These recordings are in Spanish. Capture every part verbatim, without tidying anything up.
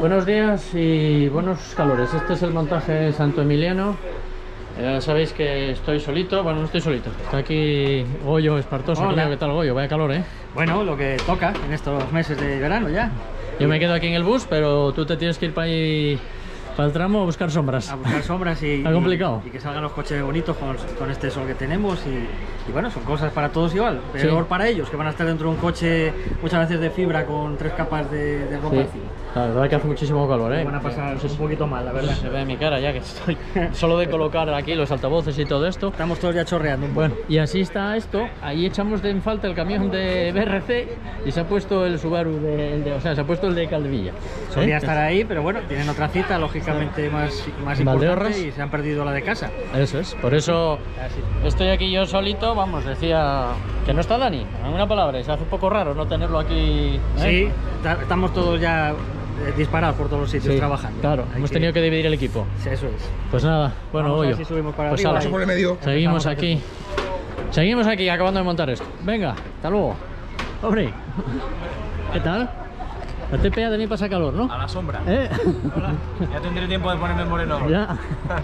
Buenos días y buenos calores. Este es el montaje Santo Emiliano. Ya sabéis que estoy solito. Bueno, no estoy solito. Está aquí Goyo Espartoso. Hola. ¿Qué tal, Goyo? Vaya calor, ¿eh? Bueno, lo que toca en estos meses de verano ya. Yo me quedo aquí en el bus, pero tú te tienes que ir para ahí, para el tramo, a buscar sombras. A buscar sombras y, Está complicado. y, y que salgan los coches bonitos con, con este sol que tenemos y, y bueno, son cosas para todos igual. Peor Sí. para ellos, que van a estar dentro de un coche muchas veces de fibra con tres capas de, de ropa Sí. encima. La verdad es que hace muchísimo calor, ¿eh? Van a pasar No sé un si poquito mal, la verdad. se ve en mi cara ya que estoy solo de colocar aquí los altavoces y todo esto. Estamos todos ya chorreando un poco. Bueno, y así está esto. Ahí echamos de en falta el camión de B R C y se ha puesto el Subaru de, el de- o sea, se ha puesto el de Caldevilla. Solía ¿Eh? estar ahí, pero bueno, tienen otra cita, lógicamente más, más Valdeorras. importante y se han perdido la de casa. Eso es, por eso estoy aquí yo solito. Vamos, decía que no está Dani, en una palabra, y se hace un poco raro no tenerlo aquí, ¿eh? Sí, ta- estamos todos ya eh, disparados por todos los sitios Sí, trabajando. claro, Hay hemos tenido que dividir el equipo. Sí, eso es. Pues nada, bueno, Vamos a ver Goyo, si subimos para pues arriba ala, y- por el medio. seguimos Empezamos a aquí, seguimos aquí acabando de montar esto. Venga, hasta luego. Hombre, ¿qué tal? La T P A de mí pasa calor, ¿no? A la sombra. ¿Eh? Hola. Ya tendré tiempo de ponerme moreno. Ya.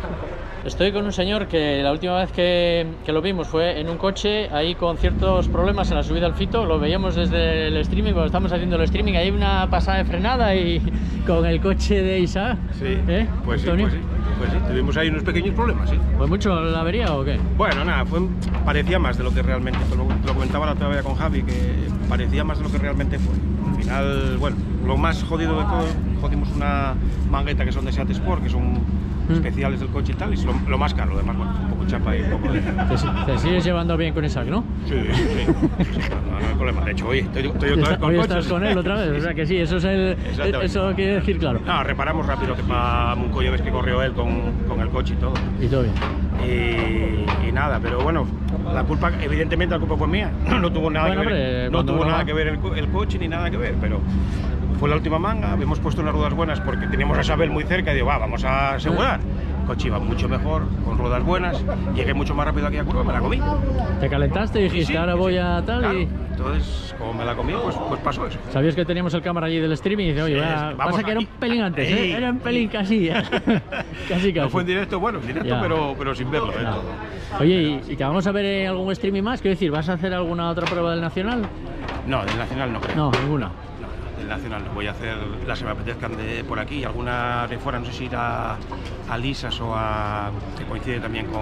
Estoy con un señor que la última vez que, que lo vimos fue en un coche ahí con ciertos problemas en la subida al Fito. Lo veíamos desde el streaming, cuando estamos haciendo el streaming. Hay una pasada de frenada y con el coche de Isaac. Sí, ¿Eh? pues sí, Antonio? pues sí, pues sí, tuvimos ahí unos pequeños problemas, sí. ¿Fue mucho la avería o qué? Bueno, nada, fue, parecía más de lo que realmente, te lo, te lo comentaba la otra vez con Javi, que parecía más de lo que realmente fue. Al final, bueno, lo más jodido de todo, jodimos una mangueta que son de Seat Sport, que son especiales del coche y tal, y es lo, lo más caro, además, bueno, un poco chapa y un poco de... Te, si- te sigues llevando bien con Isaac, ¿no? Sí, sí, sí, sí, no, no hay problema. De hecho, oye, estoy, estoy otra vez con Hoy coches. estás con él otra vez, o sea que sí, eso es el, Exactamente. eso quiere decir claro. No, reparamos rápido, que para un collo ves que corrió él con, con el coche y todo. Y todo bien. Y, y nada, pero bueno, la culpa, evidentemente la culpa fue mía, no tuvo nada Bueno, que ver, hombre, no cuando tuvo uno nada va- que ver el, co- el coche ni nada que ver, pero fue la última manga, hemos puesto unas ruedas buenas porque teníamos a Isabel muy cerca y digo, va, vamos a asegurar. El coche iba mucho mejor, con ruedas buenas, llegué mucho más rápido aquí a curva, me la comí. Te calentaste y dijiste, Sí, sí, ahora sí, voy sí. a tal Claro, y... entonces, como me la comí, pues, pues pasó eso. Sabías que teníamos el cámara allí del streaming y dice, oye, Sí, va, vamos pasa que era un aquí. pelín antes, ¿eh? Ey, Era un pelín ey. casi, ¿eh? casi, casi. No fue en directo, bueno, en directo, Ya. pero, pero sin verlo. ¿eh? Ya. Todo. Oye, ¿y, y que vamos a ver eh, algún streaming más? Quiero decir, ¿vas a hacer alguna otra prueba del Nacional? No, del Nacional no creo. No, ninguna. No, del Nacional no. Voy a hacer las que me apetezcan de por aquí, alguna de fuera, no sé si ir a, a Lisas o a... que coincide también con,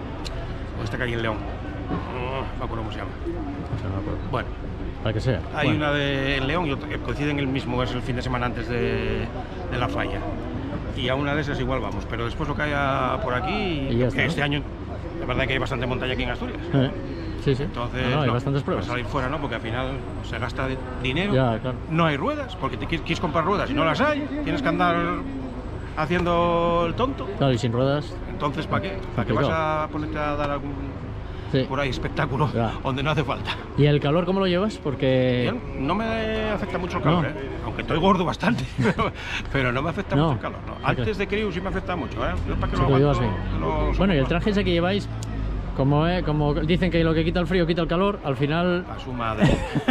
con esta calle en León. No me acuerdo cómo se llama. O sea, no me acuerdo. Bueno, Para que sea. hay Bueno. una de en León y otra que coincide en el mismo, es el fin de semana antes de, de la falla. Y a una de esas igual vamos, pero después lo que haya por aquí, Y ya está, que ¿no? este año, la verdad que hay bastante montaña aquí en Asturias. Eh, Sí, sí. Entonces, No, no, hay no, bastantes pues pruebas. salir fuera no, porque al final se gasta de- dinero, Ya, claro. no hay ruedas, porque te quieres, quieres comprar ruedas y no las hay, tienes que andar haciendo el tonto. Claro, y sin ruedas. Entonces, ¿para qué? ¿Para qué vas Complicado. a ponerte a dar algún Sí. por ahí espectáculo Ya. donde no hace falta? ¿Y el calor cómo lo llevas? Porque... Bien, no me afecta mucho el calor, No. ¿eh? Aunque estoy gordo bastante, pero, pero no me afecta No. mucho el calor. ¿no? Antes de crío sí me afecta mucho, ¿eh? Yo para que Sí, lo lo llevas aguanto, bien. lo Bueno, y el soporto. traje ese que lleváis, como, eh, como dicen que lo que quita el frío quita el calor, al final... A su madre.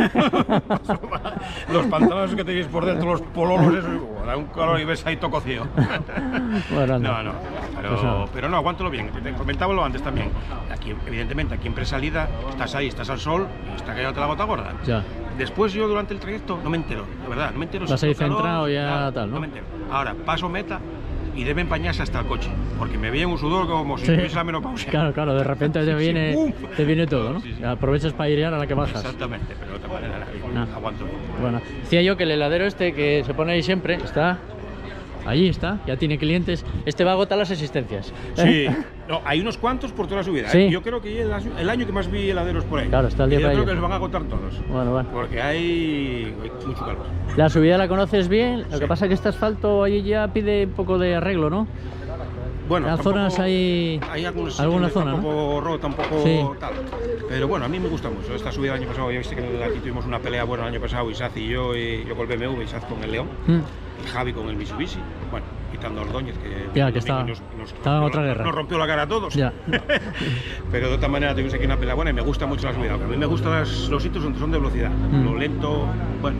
Los pantalones que tenéis por dentro, los pololos, eso, da un calor y ves ahí todo cocido. Bueno, anda. No, no, pero, Pues nada. pero no, aguántalo bien. Te comentábalo antes también. Aquí, evidentemente, aquí en presalida estás ahí, estás al sol y está cayéndote la gota gorda. Ya. Después yo durante el trayecto no me entero, de verdad, no me entero. Vas si ahí tengo calor, centrado ya, nada, tal, ¿no? No me entero. Ahora, paso meta y debe empañarse hasta el coche, porque me veía un sudor como si Sí. tuviese la menopausia. Claro, claro, de repente te Sí, viene, ¡pum! te viene todo, ¿no? Sí, sí. Aprovechas para airear a la que bajas. Exactamente, pero de otra manera Nah. aguanto bien. Bueno, decía yo que el heladero este que se pone ahí siempre, está... Allí está, ya tiene clientes. Este va a agotar las existencias. Sí, no, hay unos cuantos por toda la subida. Sí. ¿eh? Yo creo que el, el año que más vi heladeros por ahí. Claro, está el día Y yo para creo ello. que los van a agotar todos. Bueno, bueno. Porque hay, hay mucho calor. La subida la conoces bien, lo que Sí. pasa es que este asfalto allí ya pide un poco de arreglo, ¿no? Bueno, Las tampoco- zonas hay- hay algunos alguna sitios zona, un ¿no? poco rota, un poco Sí. tal. Pero bueno, a mí me gusta mucho. Esta subida el año pasado, ya viste que aquí tuvimos una pelea buena el año pasado, Isaz y yo, y yo con el B M W, Isaz con el León, Mm. y Javi con el Mitsubishi. Bueno, quitando a Ordóñez, que, Ya, que nos- estaba- nos, nos estaba en rompió- otra guerra. Nos rompió la cara a todos. Ya. Pero de otra manera tuvimos aquí una pelea buena y me gusta mucho la subida. Aunque a mí me gustan las- los sitios donde son de velocidad. Mm. Lo lento, bueno,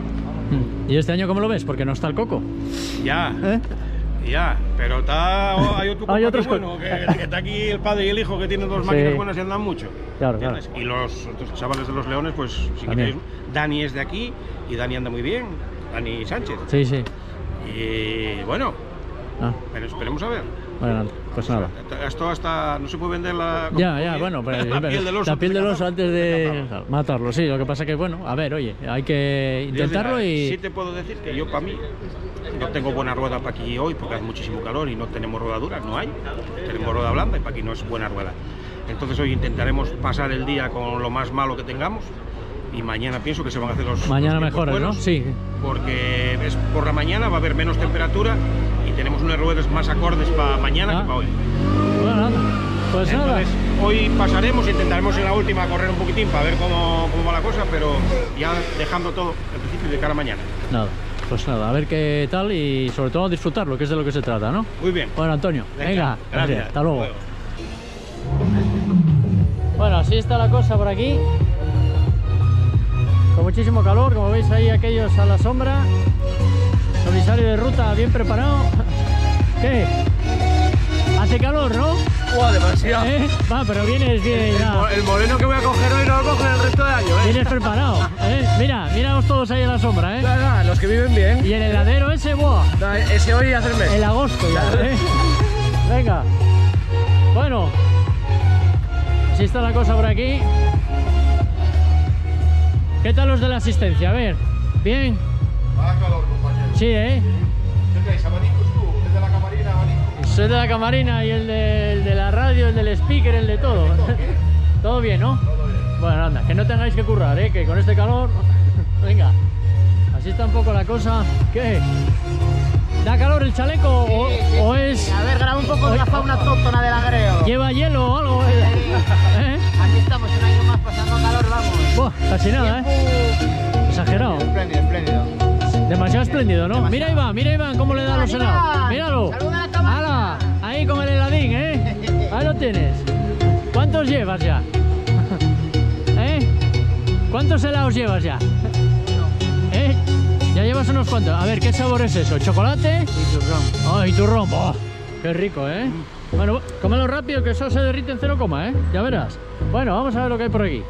¿Y este año cómo lo ves? Porque no está el coco. Ya, ¿Eh? ya, pero está, oh, hay otro Hay coco otros que bueno, que, que está aquí el padre y el hijo que tienen dos máquinas Sí. buenas y andan mucho. Claro, claro. ¿Entiendes? Y los otros chavales de los Leones, pues si También. queréis, Dani es de aquí y Dani anda muy bien, Dani Sánchez. Sí, sí. Y bueno, Ah, pero esperemos a ver. bueno, pues nada. Esto hasta no se puede vender la, Ya, ya, bueno, pero la piel del oso, la piel del antes oso de antes de cazarlo. matarlo. Sí, lo que pasa que, bueno, a ver, oye, hay que intentarlo y... Sí te puedo decir que yo para mí no tengo buena rueda para aquí hoy porque hace muchísimo calor y no tenemos rodaduras, no hay. Tenemos rueda blanda y para aquí no es buena rueda. Entonces hoy intentaremos pasar el día con lo más malo que tengamos y mañana pienso que se van a hacer los Mañana los tiempos mejores, ¿no? buenos, Sí. porque es por la mañana, va a haber menos temperatura y tenemos unas ruedas más acordes para mañana Ah. que para hoy. Bueno, nada. Pues nada. Entonces, hoy pasaremos, intentaremos en la última correr un poquitín para ver cómo, cómo va la cosa, pero ya dejando todo al principio de cara a mañana. Nada. Pues nada, a ver qué tal y sobre todo disfrutarlo, que es de lo que se trata, ¿no? Muy bien. Bueno, Antonio, venga, Venga, gracias. hasta luego. Bueno, así está la cosa por aquí. Con muchísimo calor, como veis ahí aquellos a la sombra. Comisario de ruta bien preparado. ¿Qué? Hace calor, ¿no? ¡Guau, demasiado! ¿Eh? Va, pero vienes bien. El, ya. mo- el moreno que voy a coger hoy no lo cojo en el resto de año, ¿eh? Vienes preparado. ¿Eh? Mira, míramos todos ahí a la sombra, ¿eh? Nada, nada, los que viven bien. Y el heladero ese, ¡buah! No, ese hoy hace el mes. El agosto ya, ¿eh? Venga. Bueno. Así está la cosa por aquí. ¿Qué tal los de la asistencia? A ver. ¿Bien? Va calor, compañero. Sí, ¿eh? ¿Qué traes? ¿Abanicos tú? ¿El de la camarina, abanico? Soy de la camarina y el de, el de la radio, el del speaker, el de todo. Todo bien, ¿no? Todo bien. Bueno, anda, que no tengáis que currar, ¿eh? Que con este calor... Venga. Así está un poco la cosa. ¿Qué? ¿Da calor el chaleco o, o es...? A ver, graba un poco de la fauna autóctona del agreo. ¿Lleva hielo o algo? ¿Eh? Aquí estamos, un año más pasando calor, vamos. Buah, casi nada, ¿eh? Exagerado. Espléndido, espléndido. Demasiado espléndido, ¿no? Demasiado. Mira Iván, mira Iván cómo le da los Iván, helados. Míralo. saluda a la cámara. ¡Hala! Ahí con el heladín, ¿eh? Ahí lo tienes. ¿Cuántos llevas ya? ¿Eh? ¿Cuántos helados llevas ya? ¿Eh? Ya llevas unos cuantos. A ver, ¿qué sabor es eso? ¿Chocolate? Y turrón. ¡Ay, turrón! ¡Oh! ¡Qué rico, eh! Bueno, cómelo rápido que eso se derrite en cero coma, ¿eh? Ya verás. Bueno, vamos a ver lo que hay por aquí.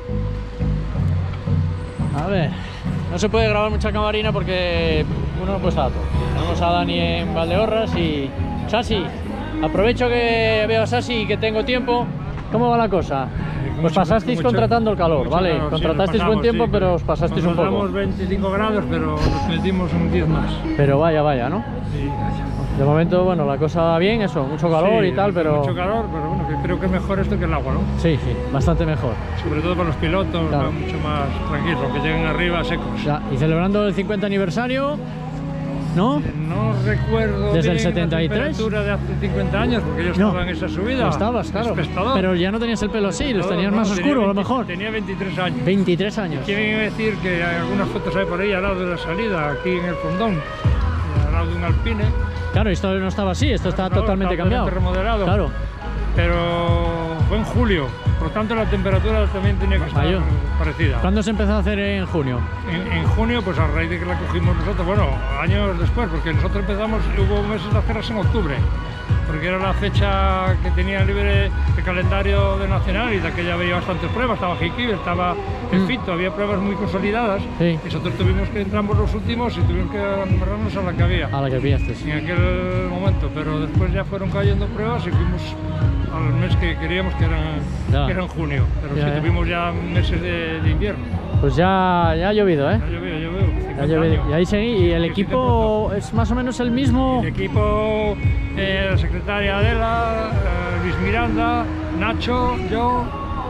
A ver, no se puede grabar mucha camarina porque uno no puede estar a todo. Tenemos a Dani en Valdeorras y... Sasi, aprovecho que veo a Sasi y que tengo tiempo. ¿Cómo va la cosa? Pues Mucho- pasasteis mucho- contratando el calor, mucho ¿vale? calor, sí, Contratasteis nos buen pasamos, tiempo, sí. pero os pasasteis un Nos poco. pasamos veinticinco grados, pero nos metimos un diez más. Pero vaya, vaya, ¿no? Sí, De momento, bueno, la cosa va bien, eso, mucho calor sí, y tal, pero... Mucho calor, pero bueno, que creo que es mejor esto que el agua, ¿no? Sí, sí, bastante mejor. Sobre todo para los pilotos, Claro. va mucho más tranquilo, que lleguen arriba secos. Ya, y celebrando el cincuenta aniversario, ¿no? No recuerdo Desde el bien setenta y tres. la temperatura de hace cincuenta años, porque yo No. estaba en esa subida. No estabas, claro. Despestador. Pero ya no tenías el pelo así, los No, tenías no, más tenía oscuro a lo veinte mejor. Tenía veintitrés años. veintitrés años. Quieren decir que hay algunas fotos hay por ahí al lado de la salida, aquí en el fondón, al lado de un alpine. Claro, esto no estaba así, esto está No, totalmente cambiado. remodelado. Claro. Pero fue en julio, por tanto la temperatura también tenía que estar Mayo. parecida. ¿Cuándo se empezó a hacer en junio? En, en junio, pues a raíz de que la cogimos nosotros, bueno, años después, porque nosotros empezamos, hubo meses de hacerlas en octubre, porque era la fecha que tenía libre el calendario de Nacional y de aquella había bastantes pruebas, estaba Jiquil, estaba el Mm. Fito, había pruebas muy consolidadas. Sí. Y nosotros tuvimos que entramos los últimos y tuvimos que amarrarnos a la que había A la que pillasteis. en aquel momento, pero después ya fueron cayendo pruebas y fuimos al mes que queríamos, que era, Ya. que era en junio, pero Ya, sí ya. tuvimos ya meses de, de invierno. Pues ya, ya ha llovido, ¿eh? Ya llovió, ya llovió, Ya cincuenta ha llovido. años. Y ahí seguí. ¿Y el Sí, sí, equipo es más o menos el mismo? El equipo, eh, la secretaria Adela, eh, Luis Miranda, Nacho, yo,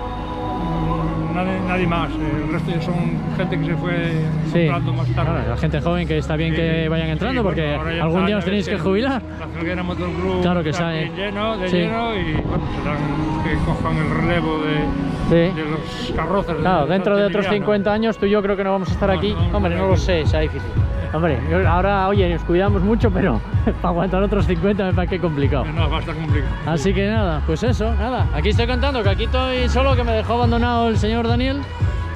mm, nadie, nadie más. Eh, El resto ya son gente que se fue Sí, encontrando más tarde. claro, la gente joven que está bien que Sí, vayan entrando sí, porque bueno, ahora ya algún está, día ya os tenéis ves que jubilar. La Felguera Motor Club Claro que está sabe. aquí lleno, de Sí. lleno y bueno, serán los que cojan el relevo de, Sí. de los carrozas. Claro, de dentro de otros Santillana. cincuenta años tú y yo creo que no vamos a estar No, aquí. no vamos a Hombre, estar no lo aquí. sé, sea difícil. Hombre, yo- ahora, oye, nos cuidamos mucho, pero para aguantar otros cincuenta me parece que complicado. No, va a estar complicado. Así que nada, pues eso, nada. Aquí estoy contando que aquí estoy solo, que me dejó abandonado el señor Daniel.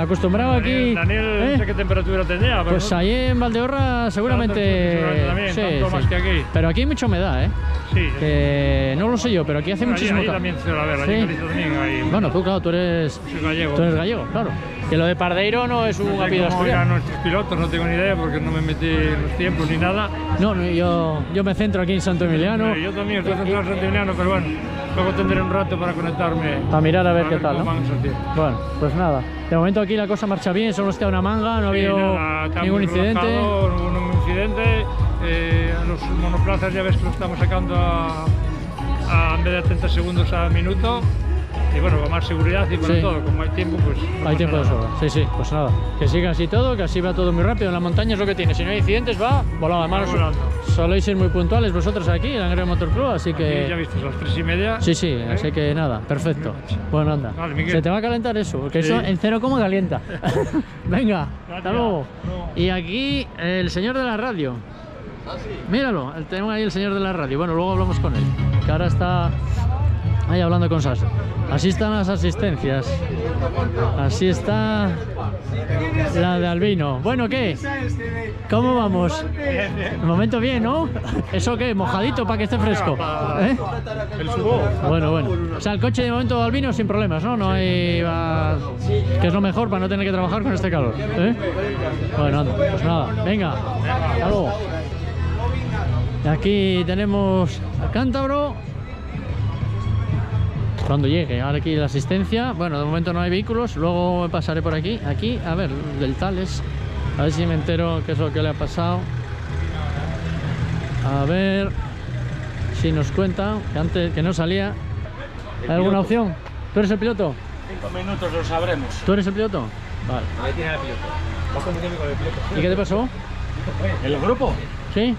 acostumbrado aquí. Daniel, ¿eh? no sé qué temperatura tendría. Pero Pues no- ahí en Valdeorra seguramente. Seguramente también, Sí, tanto sí. más que aquí. Pero aquí hay mucha humedad, ¿eh? Sí. Que no lo sé yo, pero aquí hace Allí- muchísimo allí calor. también se va a ver, allí Sí. en Galicia también hay- Bueno, tú, claro, tú eres. Soy gallego. Tú eres gallego, claro. Que lo de Pardeiro no es un No sé apellido cómo irán asturiano. nuestros pilotos, no tengo ni idea porque no me metí en los tiempos ni nada. No, no, yo, yo me centro aquí en Santo Emiliano. Eh, Yo también estoy centrado en Santimiliano, pero bueno, luego tendré un rato para conectarme. Para mirar a ver qué tal, cómo ¿no? van esos tiempos. Bueno, pues nada. De momento aquí la cosa marcha bien, solo está una manga, no ha Sí, habido nada, está ningún muy incidente. relajado, no hubo ningún incidente. Eh, a los monoplazas ya ves que lo estamos sacando a, a en vez de treinta segundos a minuto. Y bueno, con más seguridad y para Sí. todo, como hay tiempo, pues. no Hay pasa tiempo de nada. sobra. Sí, sí, pues nada. Que siga así todo, que así va todo muy rápido. En la montaña es lo que tiene. Si no hay incidentes, va volado. Además, Va volando. soléis ser muy puntuales vosotros aquí, en Langreo Motor Club, así Y ya que. viste, a las tres y media. Sí, sí, ¿eh? así que nada, perfecto. Bueno, anda. Vale, Miguel. Se te va a calentar eso, porque Sí. eso en cero coma calienta. Venga, hasta Gracias. luego. Luego. Y aquí el señor de la radio. Míralo, tenemos ahí el señor de la radio. Bueno, luego hablamos con él, que ahora está ahí hablando con Sasa. Así están las asistencias. Así está la de Albino. Bueno, ¿qué? ¿Cómo vamos? De momento bien, ¿no? ¿Eso qué? ¿Mojadito para que esté fresco? ¿Eh? El subo. Bueno, bueno. O sea, el coche de momento de Albino sin problemas, ¿no? No hay... va- que es lo mejor para no tener que trabajar con este calor. ¿Eh? Bueno, anda, pues nada. Venga, hasta luego. Y aquí tenemos a Cántabro. Cuando llegue, ahora aquí la asistencia. Bueno, de momento no hay vehículos. Luego pasaré por aquí. Aquí, a ver, del Tales. A ver si me entero qué es lo que le ha pasado. A ver si nos cuenta que antes que no salía. ¿Hay alguna opción? ¿Tú eres el piloto? Cinco minutos lo sabremos. ¿Tú eres el piloto? Vale. Ahí tiene el piloto. Vas confundiendo con el piloto. ¿Y qué te pasó? ¿El grupo? ¿Sí?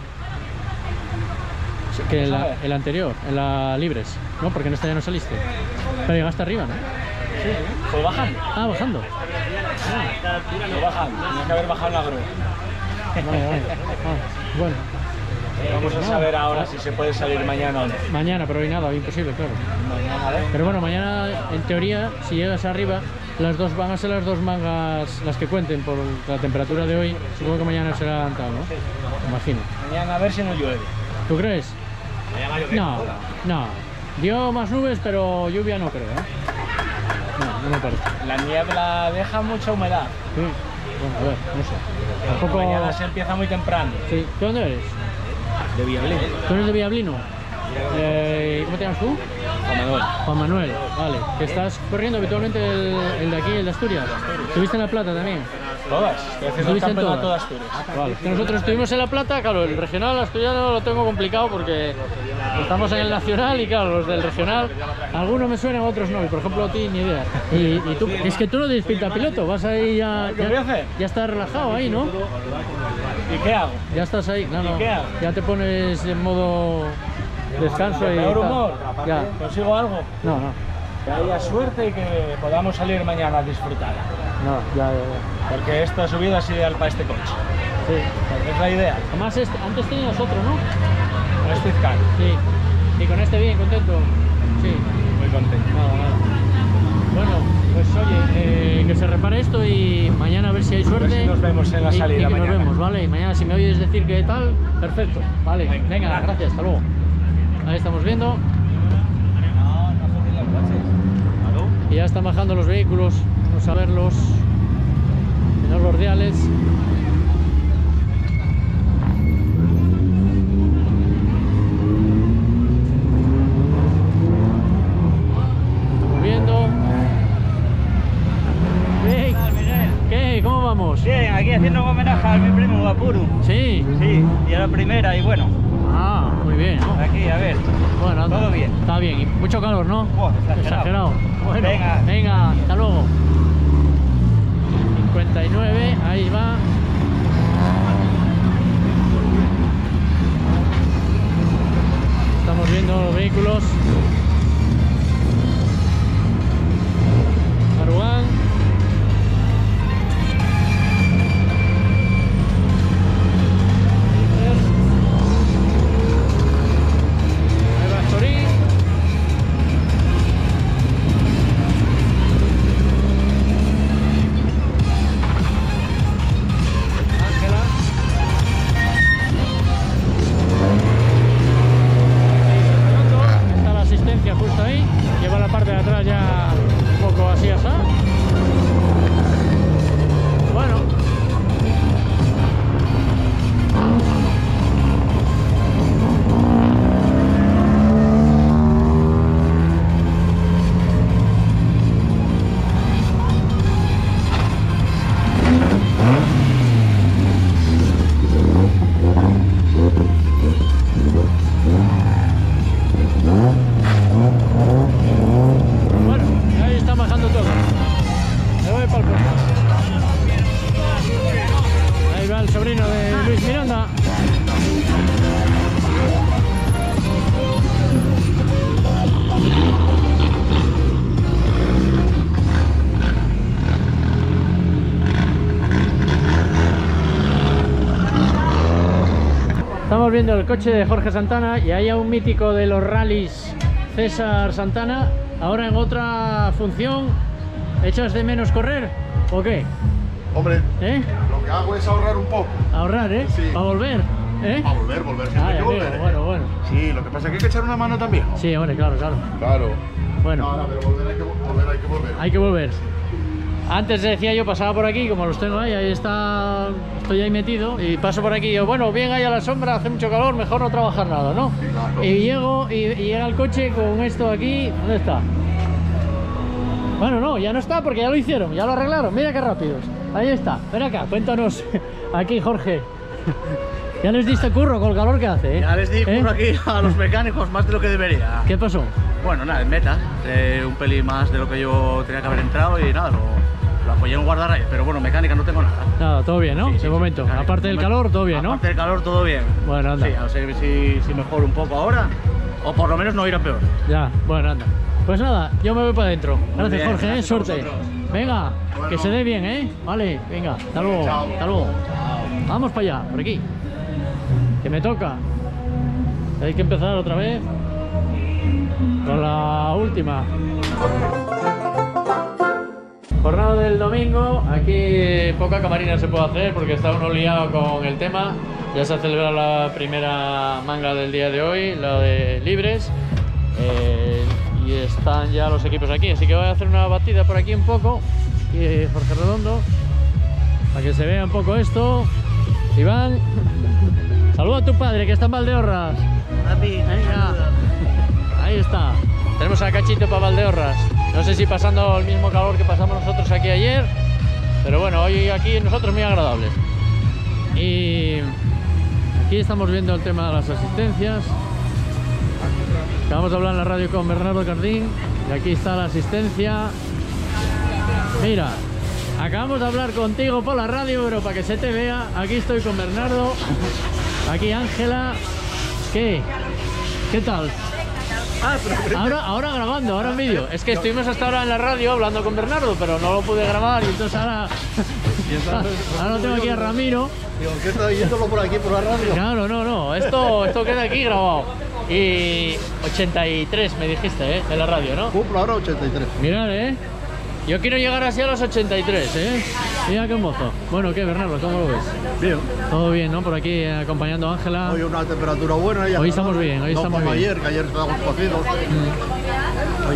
Sí, que la- el anterior, en la Libres, ¿no? Porque en esta ya no saliste. Pero llegaste arriba, ¿no? Pues bajan. Ah, bajando. Lo bajan. Tiene que haber bajado en la grúa. Vale, vale. Ah, bueno, Vamos a saber ahora si se puede salir mañana o no. mañana, pero hoy nada, imposible, claro. Mañana, ¿eh? Pero bueno, mañana, en teoría, si llegas arriba, las dos van a ser las dos mangas las que cuenten por la temperatura de hoy. Supongo que mañana será tal, ¿no? Me imagino. Mañana a ver si no llueve. ¿Tú crees? No, no. Dio más nubes, pero lluvia no creo, ¿eh? No, no me parece. La niebla deja mucha humedad. Sí. Bueno, a ver, no sé. Tampoco... Mañana se empieza muy temprano. Sí. ¿De dónde eres? De Villablín. ¿Tú eres de Villablino? Eh, ¿Cómo te llamas tú? Juan Manuel. Juan Manuel, vale. Que estás corriendo habitualmente el, el de aquí, el de Asturias. ¿Estuviste en La Plata también? Todas. Estoy haciendo el ¿Estuviste en campeonato de todas? Asturias. Vale. Que nosotros estuvimos en La Plata, claro, el regional asturiano lo tengo complicado porque estamos en el nacional y claro, los del regional, algunos me suenan, otros no. Y por ejemplo a ti ni idea. Y, y tú, es que tú no tienes pinta de piloto, vas ahí ya... ¿Qué voy a hacer? Ya estás relajado ahí, ¿no? ¿Y qué hago? Ya estás ahí, no, no. qué hago? Ya te pones en modo descanso ¿De y peor tal. humor? Ya. ¿Consigo algo? No, no, Que haya suerte y que podamos salir mañana a disfrutar. no, ya, ya, ya. Porque esta subida es ideal para este coche. Sí. Es la idea. Además, este- antes tenías otro, ¿no? Con este Izcar. Sí. Y con este bien, contento. Sí. Muy contento. Nada, nada. Bueno, pues oye, eh, que se repare esto y mañana a ver si hay suerte. si nos vemos en la y- salida y que mañana. nos vemos, ¿vale? Y mañana si me oyes decir que tal, perfecto. Vale, venga, Venga. gracias, hasta luego. Ahí estamos viendo. Y ya están bajando los vehículos, vamos a verlos en los bordiales. Estamos viendo. Hey, ¿qué? ¿Cómo vamos? Bien, aquí haciendo un homenaje a mi primo Guapuru. Sí. Sí, y a la primera, y bueno, Ah, muy bien, ¿no? aquí, a ver. Bueno, anda. Todo bien. Está bien. Y mucho calor, ¿no? Buah, exagerado. Bueno, Venga. venga, hasta luego. cincuenta y nueve, ahí va. Estamos viendo los vehículos. Arugán. Ahí va Chorín. Estamos viendo el coche de Jorge Santana y ahí a un mítico de los rallies, César Santana, ahora en otra función. ¿Echas de menos correr o qué? Hombre, ¿Eh? lo que hago es ahorrar un poco. Ahorrar, ¿eh? Sí. Para volver, ¿eh? A volver, volver, siempre Ah, hay ya que volver. veo, ¿eh? bueno, bueno. Sí, lo que pasa es que hay que echar una mano también. Sí, hombre, claro, claro. Claro. Bueno, No, no, pero volver hay que volver, hay que volver. hay que volver. Antes decía yo, pasaba por aquí, como los tengo ahí, ahí está, estoy ahí metido y paso por aquí y yo, bueno, bien ahí a la sombra, hace mucho calor, mejor no trabajar nada, ¿no? Sí, claro. Y llego y, y llega el coche con esto aquí, ¿dónde está? Bueno, no, ya no está porque ya lo hicieron, ya lo arreglaron, mira qué rápidos. Ahí está, ven acá, cuéntanos, aquí Jorge. Ya les diste curro con el calor que hace, ¿eh? Ya les di ¿Eh? curro aquí a los mecánicos más de lo que debería. ¿Qué pasó? Bueno, nada, en meta, eh, un pelín más de lo que yo tenía que haber entrado y nada, lo, lo apoyé en un guardarrayos, pero bueno, mecánica no tengo nada. Nada, todo bien, ¿no? Sí, sí, de sí, momento, mecánica. aparte del calor, todo bien, ¿no? Aparte del calor, todo bien. Bueno, anda. Sí, a ver si, si mejoro un poco ahora, o por lo menos no ir a peor. Ya, bueno, anda. Pues nada, yo me voy para adentro. Gracias, bien, Jorge, ¿eh? gracias a Suerte. vosotros. Venga, Bueno. que se dé bien, ¿eh? Vale, venga, hasta luego. Chao. Hasta luego. Vamos para allá, por aquí. Que me toca. Hay que empezar otra vez con la última. Jornada del domingo. Aquí poca camarina se puede hacer porque está uno liado con el tema. Ya se ha celebrado la primera manga del día de hoy, la de libres. Eh, y están ya los equipos aquí, así que voy a hacer una batida por aquí un poco. Y Jorge Redondo, para que se vea un poco esto. Iván, saluda a tu padre que está en Valdeorras. Venga, ahí está. Tenemos a Cachito para Valdeorras. No sé si pasando el mismo calor que pasamos nosotros aquí ayer, pero bueno, hoy aquí nosotros muy agradables. Y aquí estamos viendo el tema de las asistencias. Acabamos de hablar en la radio con Bernardo Cardín y aquí está la asistencia. Mira, acabamos de hablar contigo por la radio, pero para que se te vea, aquí estoy con Bernardo, aquí Ángela. ¿Qué? ¿Qué tal? Ahora, ahora grabando, ahora en vídeo. Es que estuvimos hasta ahora en la radio hablando con Bernardo, pero no lo pude grabar y entonces ahora, ahora tengo aquí a Ramiro. Digo, ¿qué está yéndolo por aquí, por la radio? Claro, no, no, esto, esto queda aquí grabado. Y ochenta y tres me dijiste, ¿eh? En la radio, ¿no? Cumplo ahora ochenta y tres. Mirad, ¿eh? Yo quiero llegar así a los ochenta y tres, ¿eh? Mira qué mozo. Bueno, ¿qué, Bernardo? ¿Cómo lo ves? Bien. Todo bien, ¿no? Por aquí eh, acompañando a Ángela. Hoy una temperatura buena. Ya Hoy estamos bien, hoy no estamos como bien. ayer, que ayer estábamos cocidos. Hoy,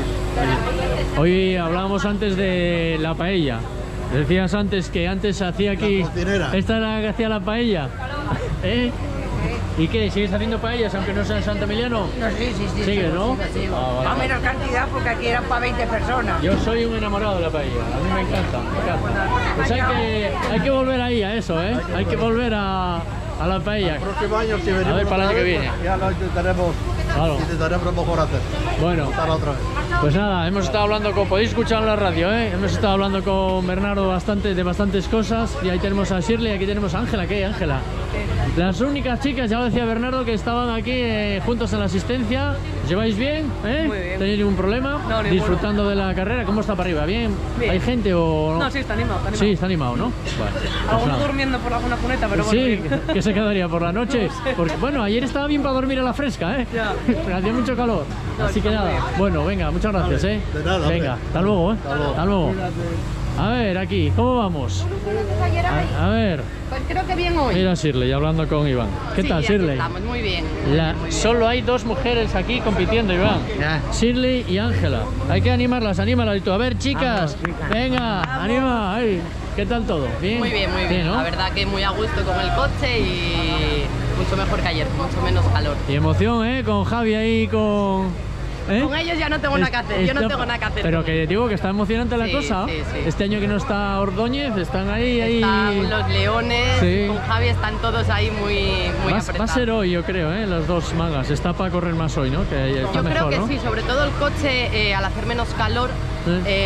Hoy hablábamos antes de la paella. Decías antes que antes hacía aquí... La cocinera. Esta era la que hacía la paella. ¿Eh? ¿Y qué? ¿Sigues haciendo paellas aunque no sea en Santo Emiliano? No, sí, sí, sí. Sigue, sigo, ¿no? sigo, sigo. Ah, vale, A vale. menos cantidad porque aquí eran para veinte personas. Yo soy un enamorado de la paella, a mí me encanta, me encanta. Pues hay que, hay que volver ahí a eso, ¿eh? Hay que volver a, a la paella. el próximo año, si venimos A ver, para el año otra que vez, viene. pues ya lo intentaremos, Claro. intentaremos mejor hacer. Bueno, Para otra vez. pues nada, hemos estado hablando con... Podéis escuchar en la radio, ¿eh? Hemos estado hablando con Bernardo bastante, de bastantes cosas. Y ahí tenemos a Shirley, aquí tenemos a Ángela. ¿Qué, Ángela? Las únicas chicas, ya lo decía Bernardo, que estaban aquí eh, juntos en la asistencia. ¿Os lleváis bien? ¿Eh? Muy bien. ¿Tenéis ningún problema? No, ninguno. Disfrutando de la carrera. ¿Cómo está para arriba? ¿Bien? Bien. ¿Hay gente o...? No, sí, está animado, está animado. Sí, está animado, ¿no? Vale, pues Alguno nada. durmiendo por alguna cuneta, pero bueno. Sí, bien. que se quedaría por la noche. Porque, bueno, ayer estaba bien para dormir a la fresca, ¿eh? Ya. Hacía mucho calor. No, Así que está muy nada. bien. Bueno, venga, muchas gracias, ¿eh? de nada, hombre. Venga, hasta luego, ¿eh? Hasta luego. Hasta luego. A ver, aquí, ¿cómo vamos? A, a ver, Pues creo que bien hoy. mira Shirley, hablando con Iván. ¿Qué Sí, tal, aquí Shirley? estamos, muy bien. La- solo hay dos mujeres aquí compitiendo, Iván. Shirley y Ángela. Hay que animarlas, anímalas y tú. A ver, chicas, venga, anima. Ay, ¿qué tal todo? ¿Bien? Muy bien, muy bien. ¿no? La verdad que muy a gusto con el coche y mucho mejor que ayer, mucho menos calor. Y emoción, ¿eh? Con Javi ahí, con... ¿eh? Con ellos ya no tengo nada que hacer, yo no Está- tengo nada que hacer. Pero con que ellos. digo que está emocionante la Sí, cosa. sí, sí. Este año que no está Ordóñez, están ahí, ahí... Están los leones, Sí. con Javi están todos ahí muy, muy Va, apretados. va a ser hoy, yo creo, ¿eh? Las dos mangas. Está para correr más hoy, ¿no? Que está Yo mejor, creo que ¿no? sí, sobre todo el coche, eh, al hacer menos calor, Sí. eh,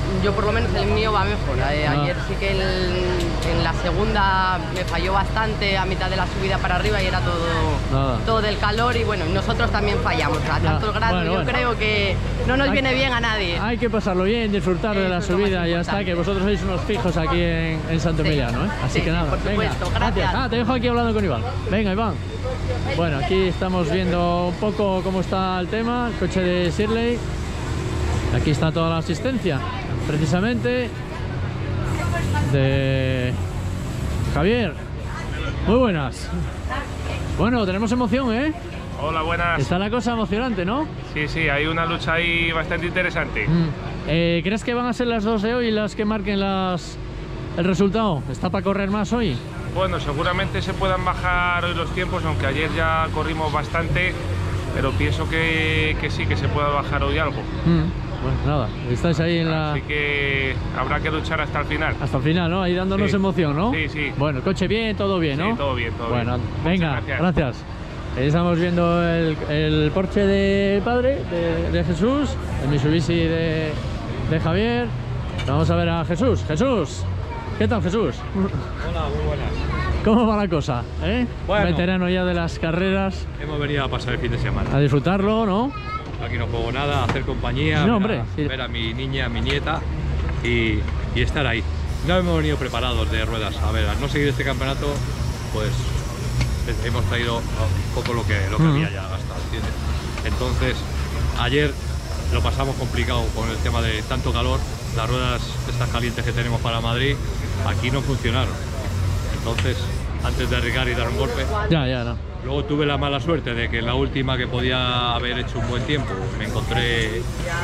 yo por lo menos el mío va mejor. Eh, Ah. Ayer sí que el- en la segunda me falló bastante a mitad de la subida para arriba y era todo, Nada. todo del calor y bueno, nosotros también fallamos. A Ya, tantos grados bueno, yo bueno. creo que no nos Hay- viene bien a nadie. Hay que pasarlo bien, disfrutar de la Eso es lo más subida y ya está, importante. que vosotros sois unos fijos aquí en, en Santo Sí. Emiliano, ¿eh? Así Sí, que nada, por venga. supuesto, gracias. Ah, te dejo aquí hablando con Iván. Venga, Iván. Bueno, aquí estamos viendo un poco cómo está el tema, el coche de Shirley. Aquí está toda la asistencia, precisamente, de Javier. Muy buenas. Bueno, tenemos emoción, ¿eh? Hola, buenas. Está la cosa emocionante, ¿no? Sí, sí, hay una lucha ahí bastante interesante. Mm. Eh, ¿Crees que van a ser las dos de hoy las que marquen las el resultado? ¿Está para correr más hoy? Bueno, seguramente se puedan bajar hoy los tiempos, aunque ayer ya corrimos bastante, pero pienso que, que sí, que se pueda bajar hoy algo. Mm. Bueno, nada, estáis ahí en la... Así que habrá que luchar hasta el final. Hasta el final, ¿no? Ahí dándonos Sí. emoción, ¿no? Sí, sí. Bueno, el coche bien, todo bien, ¿no? Sí, todo bien, todo bueno, bien. venga, Muchas gracias. gracias. Ahí estamos viendo el, el Porsche de padre, de, de Jesús, el Mitsubishi de, de Javier. Vamos a ver a Jesús. Jesús, ¿qué tal, Jesús? Hola, muy buenas. ¿Cómo va la cosa? ¿Eh? Bueno. Veterano ya de las carreras, Hemos venido a pasar el fin de semana. a disfrutarlo, ¿no? Aquí no juego nada, a hacer compañía, No, ver, hombre, a, sí. ver a mi niña, a mi nieta y, y estar ahí. No hemos venido preparados de ruedas. A ver, al no seguir este campeonato, pues eh, hemos traído un poco lo que, lo que Ujú. había ya gastado, ¿entiendes? Entonces, ayer lo pasamos complicado con el tema de tanto calor. Las ruedas estas calientes que tenemos para Madrid, aquí no funcionaron. Entonces, antes de arriesgar y dar un golpe, Ya, ya, no. luego tuve la mala suerte de que en la última, que podía haber hecho un buen tiempo, me encontré eh,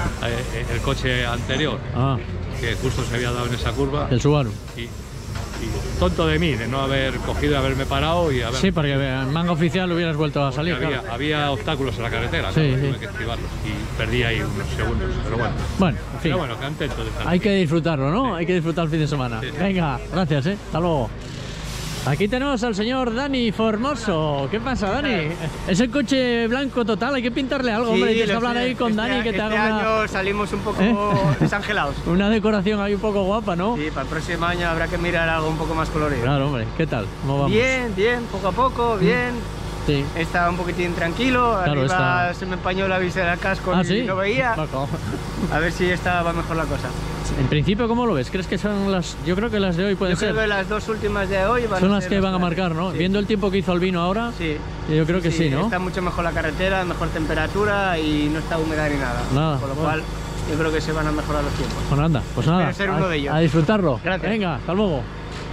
el coche anterior, Ah, que justo se había dado en esa curva. el Subaru. Y, y tonto de mí, de no haber cogido y haberme parado y haber... Sí, porque en manga oficial hubieras vuelto a salir, había, claro. había obstáculos en la carretera, ¿no? Sí, Tuve sí. que esquivarlos y perdí ahí unos segundos, pero bueno. Bueno, en fin. Pero bueno, contento de estar Hay aquí. que disfrutarlo, ¿no? Hay que disfrutar el fin de semana. Sí, sí. Venga, gracias, ¿eh? Hasta luego. Aquí tenemos al señor Dani Formoso. ¿Qué pasa, Dani? Ese coche blanco total, hay que pintarle algo, hombre. Tienes que hablar ahí con este, Dani que te este haga una, año salimos un poco ¿Eh? desangelados. una decoración ahí un poco guapa, ¿no? Sí, para el próximo año habrá que mirar algo un poco más colorido. Claro, hombre. ¿Qué tal? ¿Cómo vamos? Bien, bien, poco a poco, bien. Sí. Estaba un poquitín tranquilo. Claro, Arriba está- se me empañó la visera del casco Ah, y ¿sí? no veía. Paco. A ver si esta va mejor la cosa. En principio, ¿cómo lo ves? ¿Crees que son las...? Yo creo que las de hoy pueden Yo creo ser. que las dos últimas de hoy van Son a las ser que van a claves. marcar, ¿no? Sí. Viendo el tiempo que hizo el vino ahora, Sí. yo creo que sí, ¿no? Está mucho mejor la carretera, mejor temperatura y no está húmeda ni nada. Nada, Con lo bueno. cual, yo creo que se van a mejorar los tiempos. Bueno, anda, pues nada. Espero ser uno a, de ellos. a disfrutarlo. Gracias. Venga, hasta luego.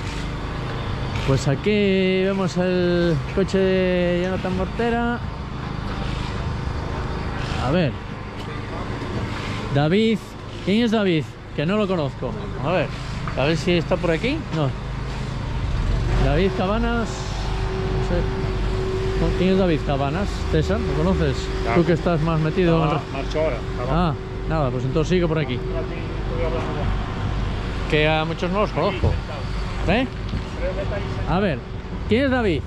Pues aquí vemos el coche de Jonathan Mortera. A ver. David. ¿Quién es David? Que no lo conozco. A ver. A ver si está por aquí. No. David Cabanas. No sé. No, ¿quién es David Cabanas? César, ¿lo conoces? Claro. Tú que estás más metido en... Marcho ahora. Ah, nada, pues entonces sigue por aquí. Que a muchos no los conozco. ¿Eh? A ver, ¿quién es David?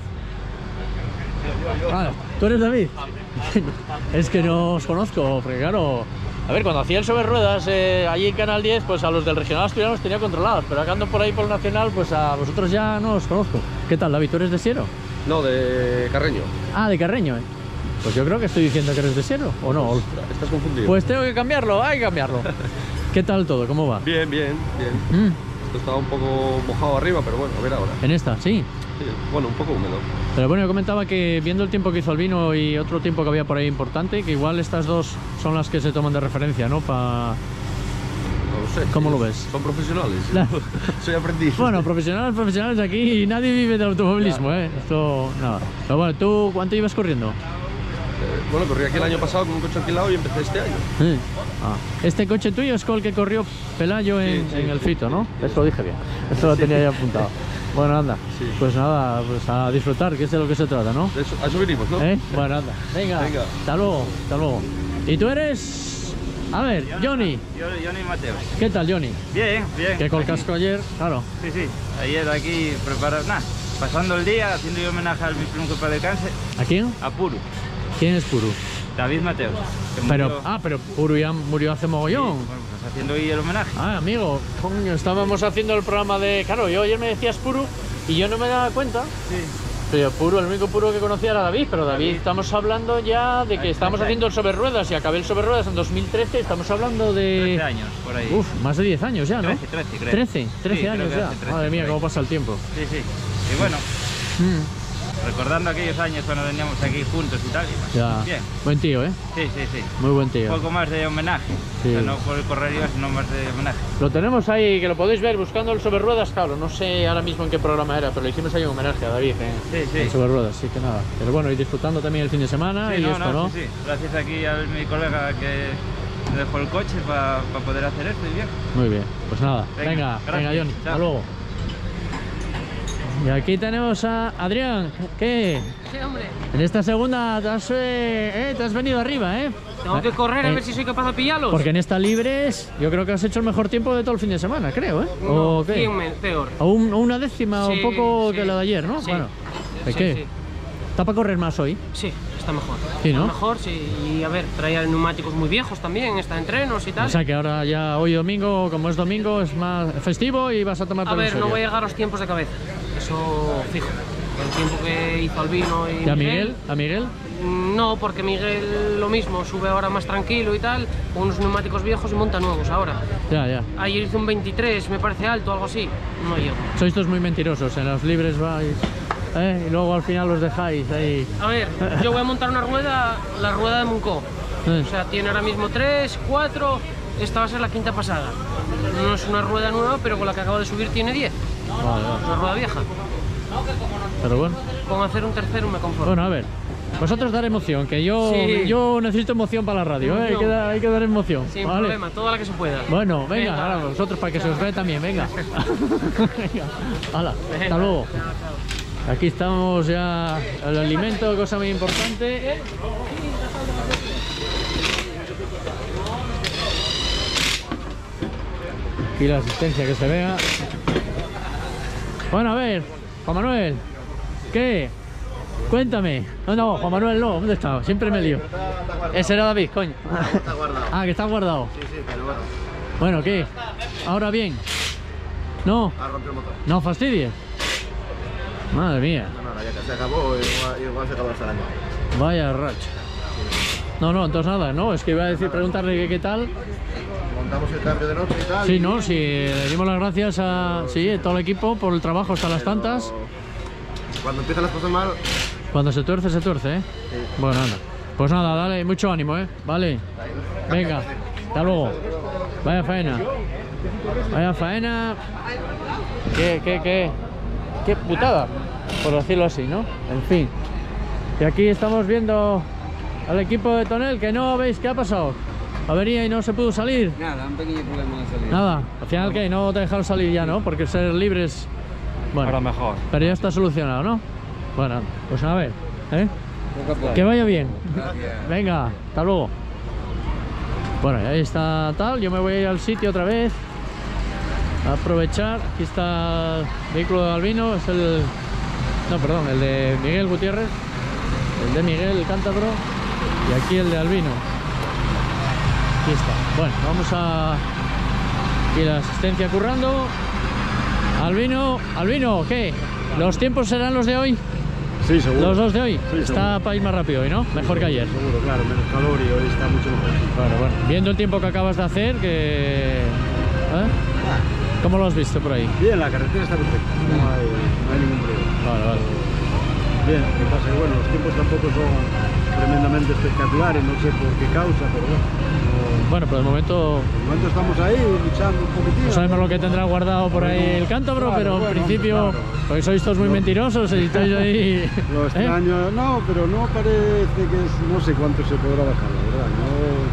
Ah, ¿tú eres David? Es que no os conozco, porque claro... A ver, cuando hacía el sobre ruedas eh, allí en Canal diez, pues a los del regional asturiano los tenía controlados, pero acá ando por ahí por el nacional, pues a vosotros ya no os conozco. ¿Qué tal, David? ¿Tú eres de Siero? No, de Carreño. Ah, de Carreño, ¿eh? Pues yo creo que estoy diciendo que eres de Siero, ¿o no? Estás confundido. Pues tengo que cambiarlo, hay que cambiarlo. ¿Qué tal todo? ¿Cómo va? Bien, bien, bien. Mm, Esto estaba un poco mojado arriba, pero bueno, a ver ahora. en esta, sí. Sí, bueno, un poco húmedo. Pero bueno, yo comentaba que viendo el tiempo que hizo el vino y otro tiempo que había por ahí importante, que igual estas dos son las que se toman de referencia, ¿no? Pa... No lo sé. ¿Cómo lo ves? Son profesionales. La- Soy aprendiz. Bueno, profesionales, profesionales aquí y nadie vive del automovilismo, ¿eh? Esto, nada. Pero bueno, ¿tú cuánto ibas corriendo? Eh, bueno, corrí aquí el año pasado con un coche alquilado y empecé este año. Sí. Ah, este coche tuyo es con el que corrió Pelayo en, Sí, sí, en el sí, Fito, ¿no? sí. Eso lo dije bien. Esto lo tenía ya apuntado. Bueno, anda. Sí. Pues nada, pues a disfrutar, que es de lo que se trata, ¿no? De eso, a eso venimos, ¿no? ¿Eh? Bueno, anda. Venga, Venga. hasta luego, hasta luego. ¿Y tú eres? A ver, Johnny. Yo, Johnny Mateos. ¿Qué tal, Johnny? Bien, bien. Que con el Aquí. casco ayer, claro. Sí, sí. Ayer aquí preparado, nada, pasando el día, haciendo homenaje al mi primo que para descanse, ¿A quién? a Puru. ¿Quién es Puru? David Mateos. que Pero, murió- ah, pero Puru ya murió hace mogollón. Sí, bueno, pues haciendo hoy el homenaje. Ah, amigo, coño, estábamos haciendo el programa de... Claro, yo ayer me decías Puru y yo no me daba cuenta. Sí. Pero Puro, el único Puro que conocía era David, pero David, estamos hablando ya de que estamos haciendo el sobre ruedas y acabé el sobre ruedas en dos mil trece, estamos hablando de... trece años, por ahí. Uf, más de diez años ya, ¿no? trece, trece, creo. trece, trece Sí, años creo que ya. hace trece, Madre mía, por ahí. cómo pasa el tiempo. Sí, sí. Y bueno, Mm, recordando aquellos años cuando veníamos aquí juntos y tal. y bueno, ya. Bien. Buen tío, ¿eh? Sí, sí, sí. Muy buen Un tío. poco más de homenaje. Sí. O sea, no por el correrío, sino más de homenaje. Lo tenemos ahí, que lo podéis ver buscando el sobre ruedas, claro, no sé ahora mismo en qué programa era, pero le hicimos ahí un homenaje a David, ¿eh? Sí, sí. El sobre ruedas, sí que nada. Pero bueno, y disfrutando también el fin de semana Sí, y no, esto, ¿no? Sí, sí. Gracias aquí a mi colega que me dejó el coche para poder hacer esto y bien. Muy bien, pues nada, venga, Venga, venga, gracias. Johnny, Chao. hasta luego. Y aquí tenemos a Adrián, ¿qué? Sí, hombre. En esta segunda te has, eh, eh, te has venido arriba, ¿eh? Tengo que correr a Eh, ver si soy capaz de pillarlos. Porque en esta libres yo creo que has hecho el mejor tiempo de todo el fin de semana, creo, ¿eh? No, ¿O qué? cien me- peor. ¿O un- o una décima o Sí, un poco sí. que lo de ayer, ¿no? Sí. Bueno, ¿de Sí, qué? sí. ¿Está para correr más hoy? Sí, está mejor. Sí, ¿no? Está mejor, sí. Y a ver, traía neumáticos muy viejos también, está entrenos y tal. O sea que ahora ya hoy domingo, como es domingo, es más festivo y vas a tomar A ver, no voy a llegar a los tiempos de cabeza. Eso fijo. El tiempo que hizo Albino y, ¿Y a Miguel? ¿A Miguel? Mm, No, porque Miguel lo mismo, sube ahora más tranquilo y tal, con unos neumáticos viejos y monta nuevos ahora. Ya, ya. Ayer hizo un veintitrés, me parece alto, algo así. No llego. Sois todos muy mentirosos, en los libres vais, ¿eh? Y luego al final los dejáis ahí. A ver, yo voy a montar una rueda, la rueda de Moncó. Eh. O sea, tiene ahora mismo tres, cuatro, esta va a ser la quinta pasada. No es una rueda nueva, pero con la que acabo de subir tiene diez. Vale, vale. Una rueda vieja. Pero bueno. Con hacer un tercero me conformo. Bueno, a ver. Vosotros dar emoción, que yo, Sí. yo necesito emoción para la radio, ¿eh? Hay, que dar, hay que dar emoción. Sin ¿vale? problema, toda la que se pueda. Bueno, venga, Venga. ahora vosotros para que se os vea también, venga. Venga, hala, hasta luego. Aquí estamos ya, el alimento, cosa muy importante. Aquí la asistencia que se vea. Bueno, a ver, Juan Manuel, ¿qué? Cuéntame. No, no, Juan Manuel no, ¿dónde está? Siempre me lío. Ese era David, coño. Está guardado. Ah, que está guardado. Sí, sí, pero bueno. Bueno, ¿qué? Ahora bien. No, Ha rompido el motor. no fastidies. Madre mía, No, nada, ya que se acabó, igual, igual se acabó hasta el año. vaya racha. No, no, entonces nada, no, es que iba a decir, preguntarle que qué tal. Montamos el cambio de noche y tal. Sí, y- no, sí, le dimos las gracias a sí, a todo el equipo por el trabajo hasta las pero tantas. Cuando empiezan las cosas mal, Cuando se tuerce, se tuerce, ¿eh? sí. Bueno, anda. Pues nada, dale, mucho ánimo, ¿eh? Vale. Venga, hasta luego. Vaya faena. Vaya faena. Qué, qué, qué. Qué putada, por decirlo así, ¿no? En fin. Y aquí estamos viendo al equipo de Tonel, que no veis qué ha pasado. Avería y no se pudo salir. Nada, un pequeño problema de salida. Nada, al final que no te dejaron salir ya, ¿no? Porque ser libres. Bueno, Ahora mejor. pero ya está solucionado, ¿no? Bueno, pues a ver, ¿eh? Poco a poco. Que vaya bien. Gracias. Venga, hasta luego. Bueno, y ahí está tal. Yo me voy a ir al sitio otra vez. A aprovechar. Aquí está el vehículo de Albino. Es el. No, perdón, el de Miguel Gutiérrez. El de Miguel el Cántabro. Y aquí el de Albino. Aquí está. Bueno, vamos a. Aquí la asistencia currando. Albino, Albino, ¿qué? ¿Los tiempos serán los de hoy? Sí, seguro. Los dos de hoy. Sí, Está seguro. para ir más rápido hoy, ¿no? Mejor que ayer. Seguro, claro, menos calor y hoy está mucho mejor. Bueno, bueno. Viendo el tiempo que acabas de hacer, que... ¿eh? ¿Cómo lo has visto por ahí? Bien, la carretera está perfecta, no hay, no hay ningún problema. Vale, vale. Bien, lo que pasa es que bueno, los tiempos tampoco son tremendamente espectaculares, no sé por qué causa, pero bueno. no- Bueno, pero de momento De momento estamos ahí luchando un poquitín. no sabemos lo que tendrá guardado por ahí el cántabro, Claro, pero en bueno, principio, hombre, claro. porque sois todos muy Lo- mentirosos y estáis ahí... Lo ¿eh? extraño, no, pero no parece que es, no sé cuánto se podrá bajar, la verdad. No,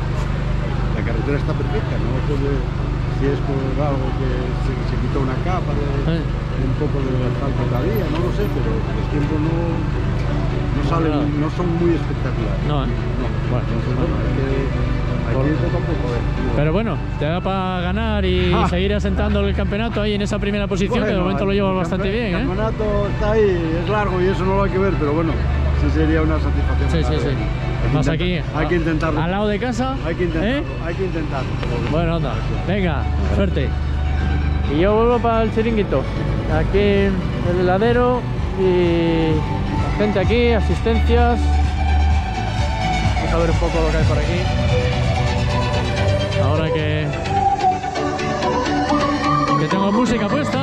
la carretera está perfecta, no sé de- si es por algo que se, se quitó una capa, de, Eh. un poco de asfalto todavía, no lo sé, pero los tiempos no, no salen, Nada. no son muy espectaculares. No, ¿eh? No, Bueno, entonces bueno, hay que, hay que ir poco a poco. a ver. Pero bueno, te da para ganar y Ah. seguir asentando el campeonato ahí en esa primera posición, que de Bueno, momento lo el llevas campe- bastante bien, El ¿eh? campeonato está ahí, es largo y eso no lo hay que ver, pero bueno, sí sería una satisfacción. Sí, sí, claro. sí. Hay que Más intentar- aquí, Hay que intentarlo. al lado de casa. Hay que intentarlo. ¿Eh? Hay que intentarlo. Bueno, anda, venga, suerte. Y yo vuelvo para el chiringuito. Aquí el heladero y gente aquí, asistencias. Vamos a ver un poco lo que hay por aquí. Ahora que, que tengo música puesta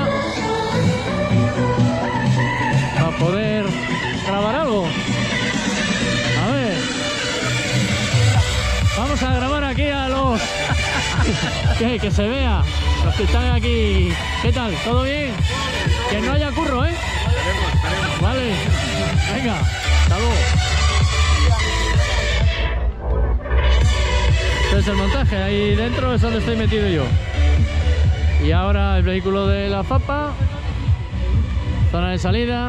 para poder grabar algo. A ver. Vamos a grabar aquí a los... que, que se vea. Los que están aquí. ¿Qué tal? ¿Todo bien? Que no haya curro, ¿eh? Vale. Venga. Hasta luego. Este es el montaje. Ahí dentro es donde estoy metido yo. Y ahora el vehículo de la FAPA. Zona de salida.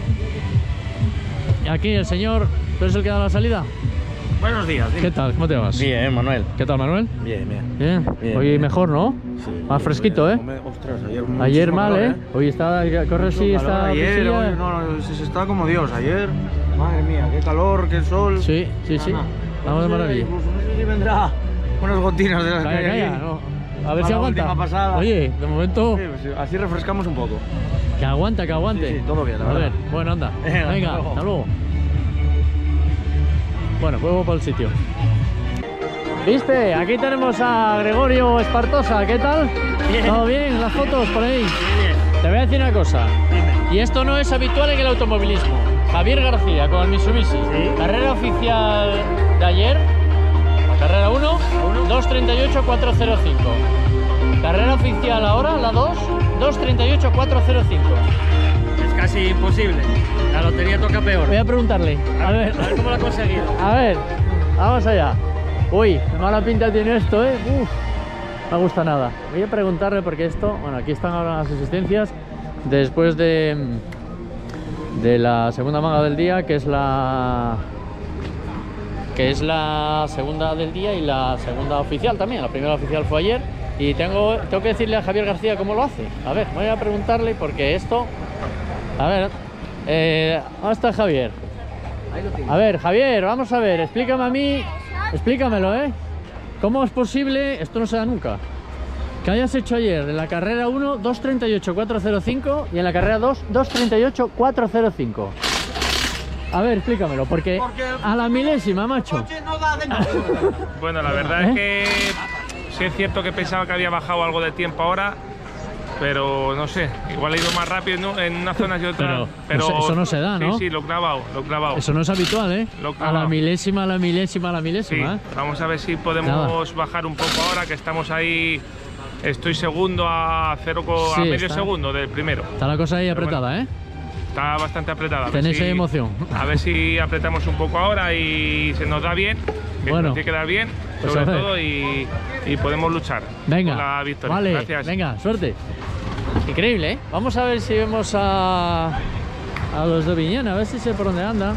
Y aquí el señor... ¿Tú eres el que da la salida? Buenos días. Dime. ¿Qué tal? ¿Cómo te llamas? Bien, Manuel. ¿Qué tal, Manuel? Bien, bien. Bien. Bien, Hoy bien. mejor, ¿no? Sí. Más fresquito, ¿eh? Hombre, ostras, ayer, Ayer muchísimo mal, calor, ¿eh? Hoy está... Corre sí, Mucho calor está... ayer, brisilla. hoy no, no, se, se está como Dios. Ayer, madre mía, qué calor, qué sol. Sí, sí, sí. Nada. Vamos de No sé, maravilla. Incluso no sé si vendrá unas gotinas de las Calla, que hay calla, aquí. no. A ver A si la aguanta. última pasada. Oye, de momento... Sí, pues, así refrescamos un poco. Que aguanta, que aguante. Sí, sí, todo bien, la A verdad. ver, bueno, anda. Venga, Venga, hasta luego. hasta luego. Bueno, vuelvo para el sitio. ¿Viste? Aquí tenemos a Gregorio Espartosa. ¿Qué tal? Bien. ¿Todo bien? Las fotos por ahí. Bien. Te voy a decir una cosa. Y esto no es habitual en el automovilismo. Javier García con el Mitsubishi. Carrera oficial de ayer. La carrera uno, dos treinta y ocho cuatro cero cinco. Carrera oficial ahora, la dos, dos treinta y ocho cuatro cero cinco. Es casi imposible. La lotería toca peor. Voy a preguntarle. A ver. A ver cómo lo ha conseguido. A ver, vamos allá. Uy, qué mala pinta tiene esto, ¿eh? Uf, no me gusta nada. Voy a preguntarle porque esto... Bueno, aquí están ahora las asistencias. Después de... De la segunda manga del día, que es la... Que es la segunda del día y la segunda oficial también. La primera oficial fue ayer. Y tengo, tengo que decirle a Javier García cómo lo hace. A ver, voy a preguntarle porque esto... A ver... Eh, ¿dónde está Javier? A ver, Javier, vamos a ver, explícame a mí, explícamelo, ¿eh? ¿Cómo es posible, esto no se da nunca, que hayas hecho ayer en la carrera uno, dos treinta y ocho cuatro cero cinco y en la carrera dos, dos treinta y ocho cuatro cero cinco? A ver, explícamelo, porque a la milésima, macho. Bueno, la verdad ¿Eh? es que sí es cierto que pensaba que había bajado algo de tiempo ahora, pero no sé, igual he ido más rápido en, en unas zonas y otras. Pero, no sé, eso no se da, ¿no? Sí, sí, lo he clavado, lo he clavado. Eso no es habitual, ¿eh? Lo he A clavado. la milésima, a la milésima, a la Sí, milésima, ¿eh? vamos a ver si podemos Nada. bajar un poco ahora, que estamos ahí. Estoy segundo a cero co- Sí, a medio está. segundo del primero. Está la cosa ahí apretada, ¿eh? Está bastante apretada. a ver Tenéis si- ahí emoción. A ver si apretamos un poco ahora y se nos da bien, que Bueno. nos tiene que dar bien, Pues sobre a ver. todo, y, y podemos luchar Venga, por la victoria. vale, Gracias. venga, suerte. Increíble, ¿eh? Vamos a ver si vemos a, a los de Viñana, a ver si sé por dónde andan.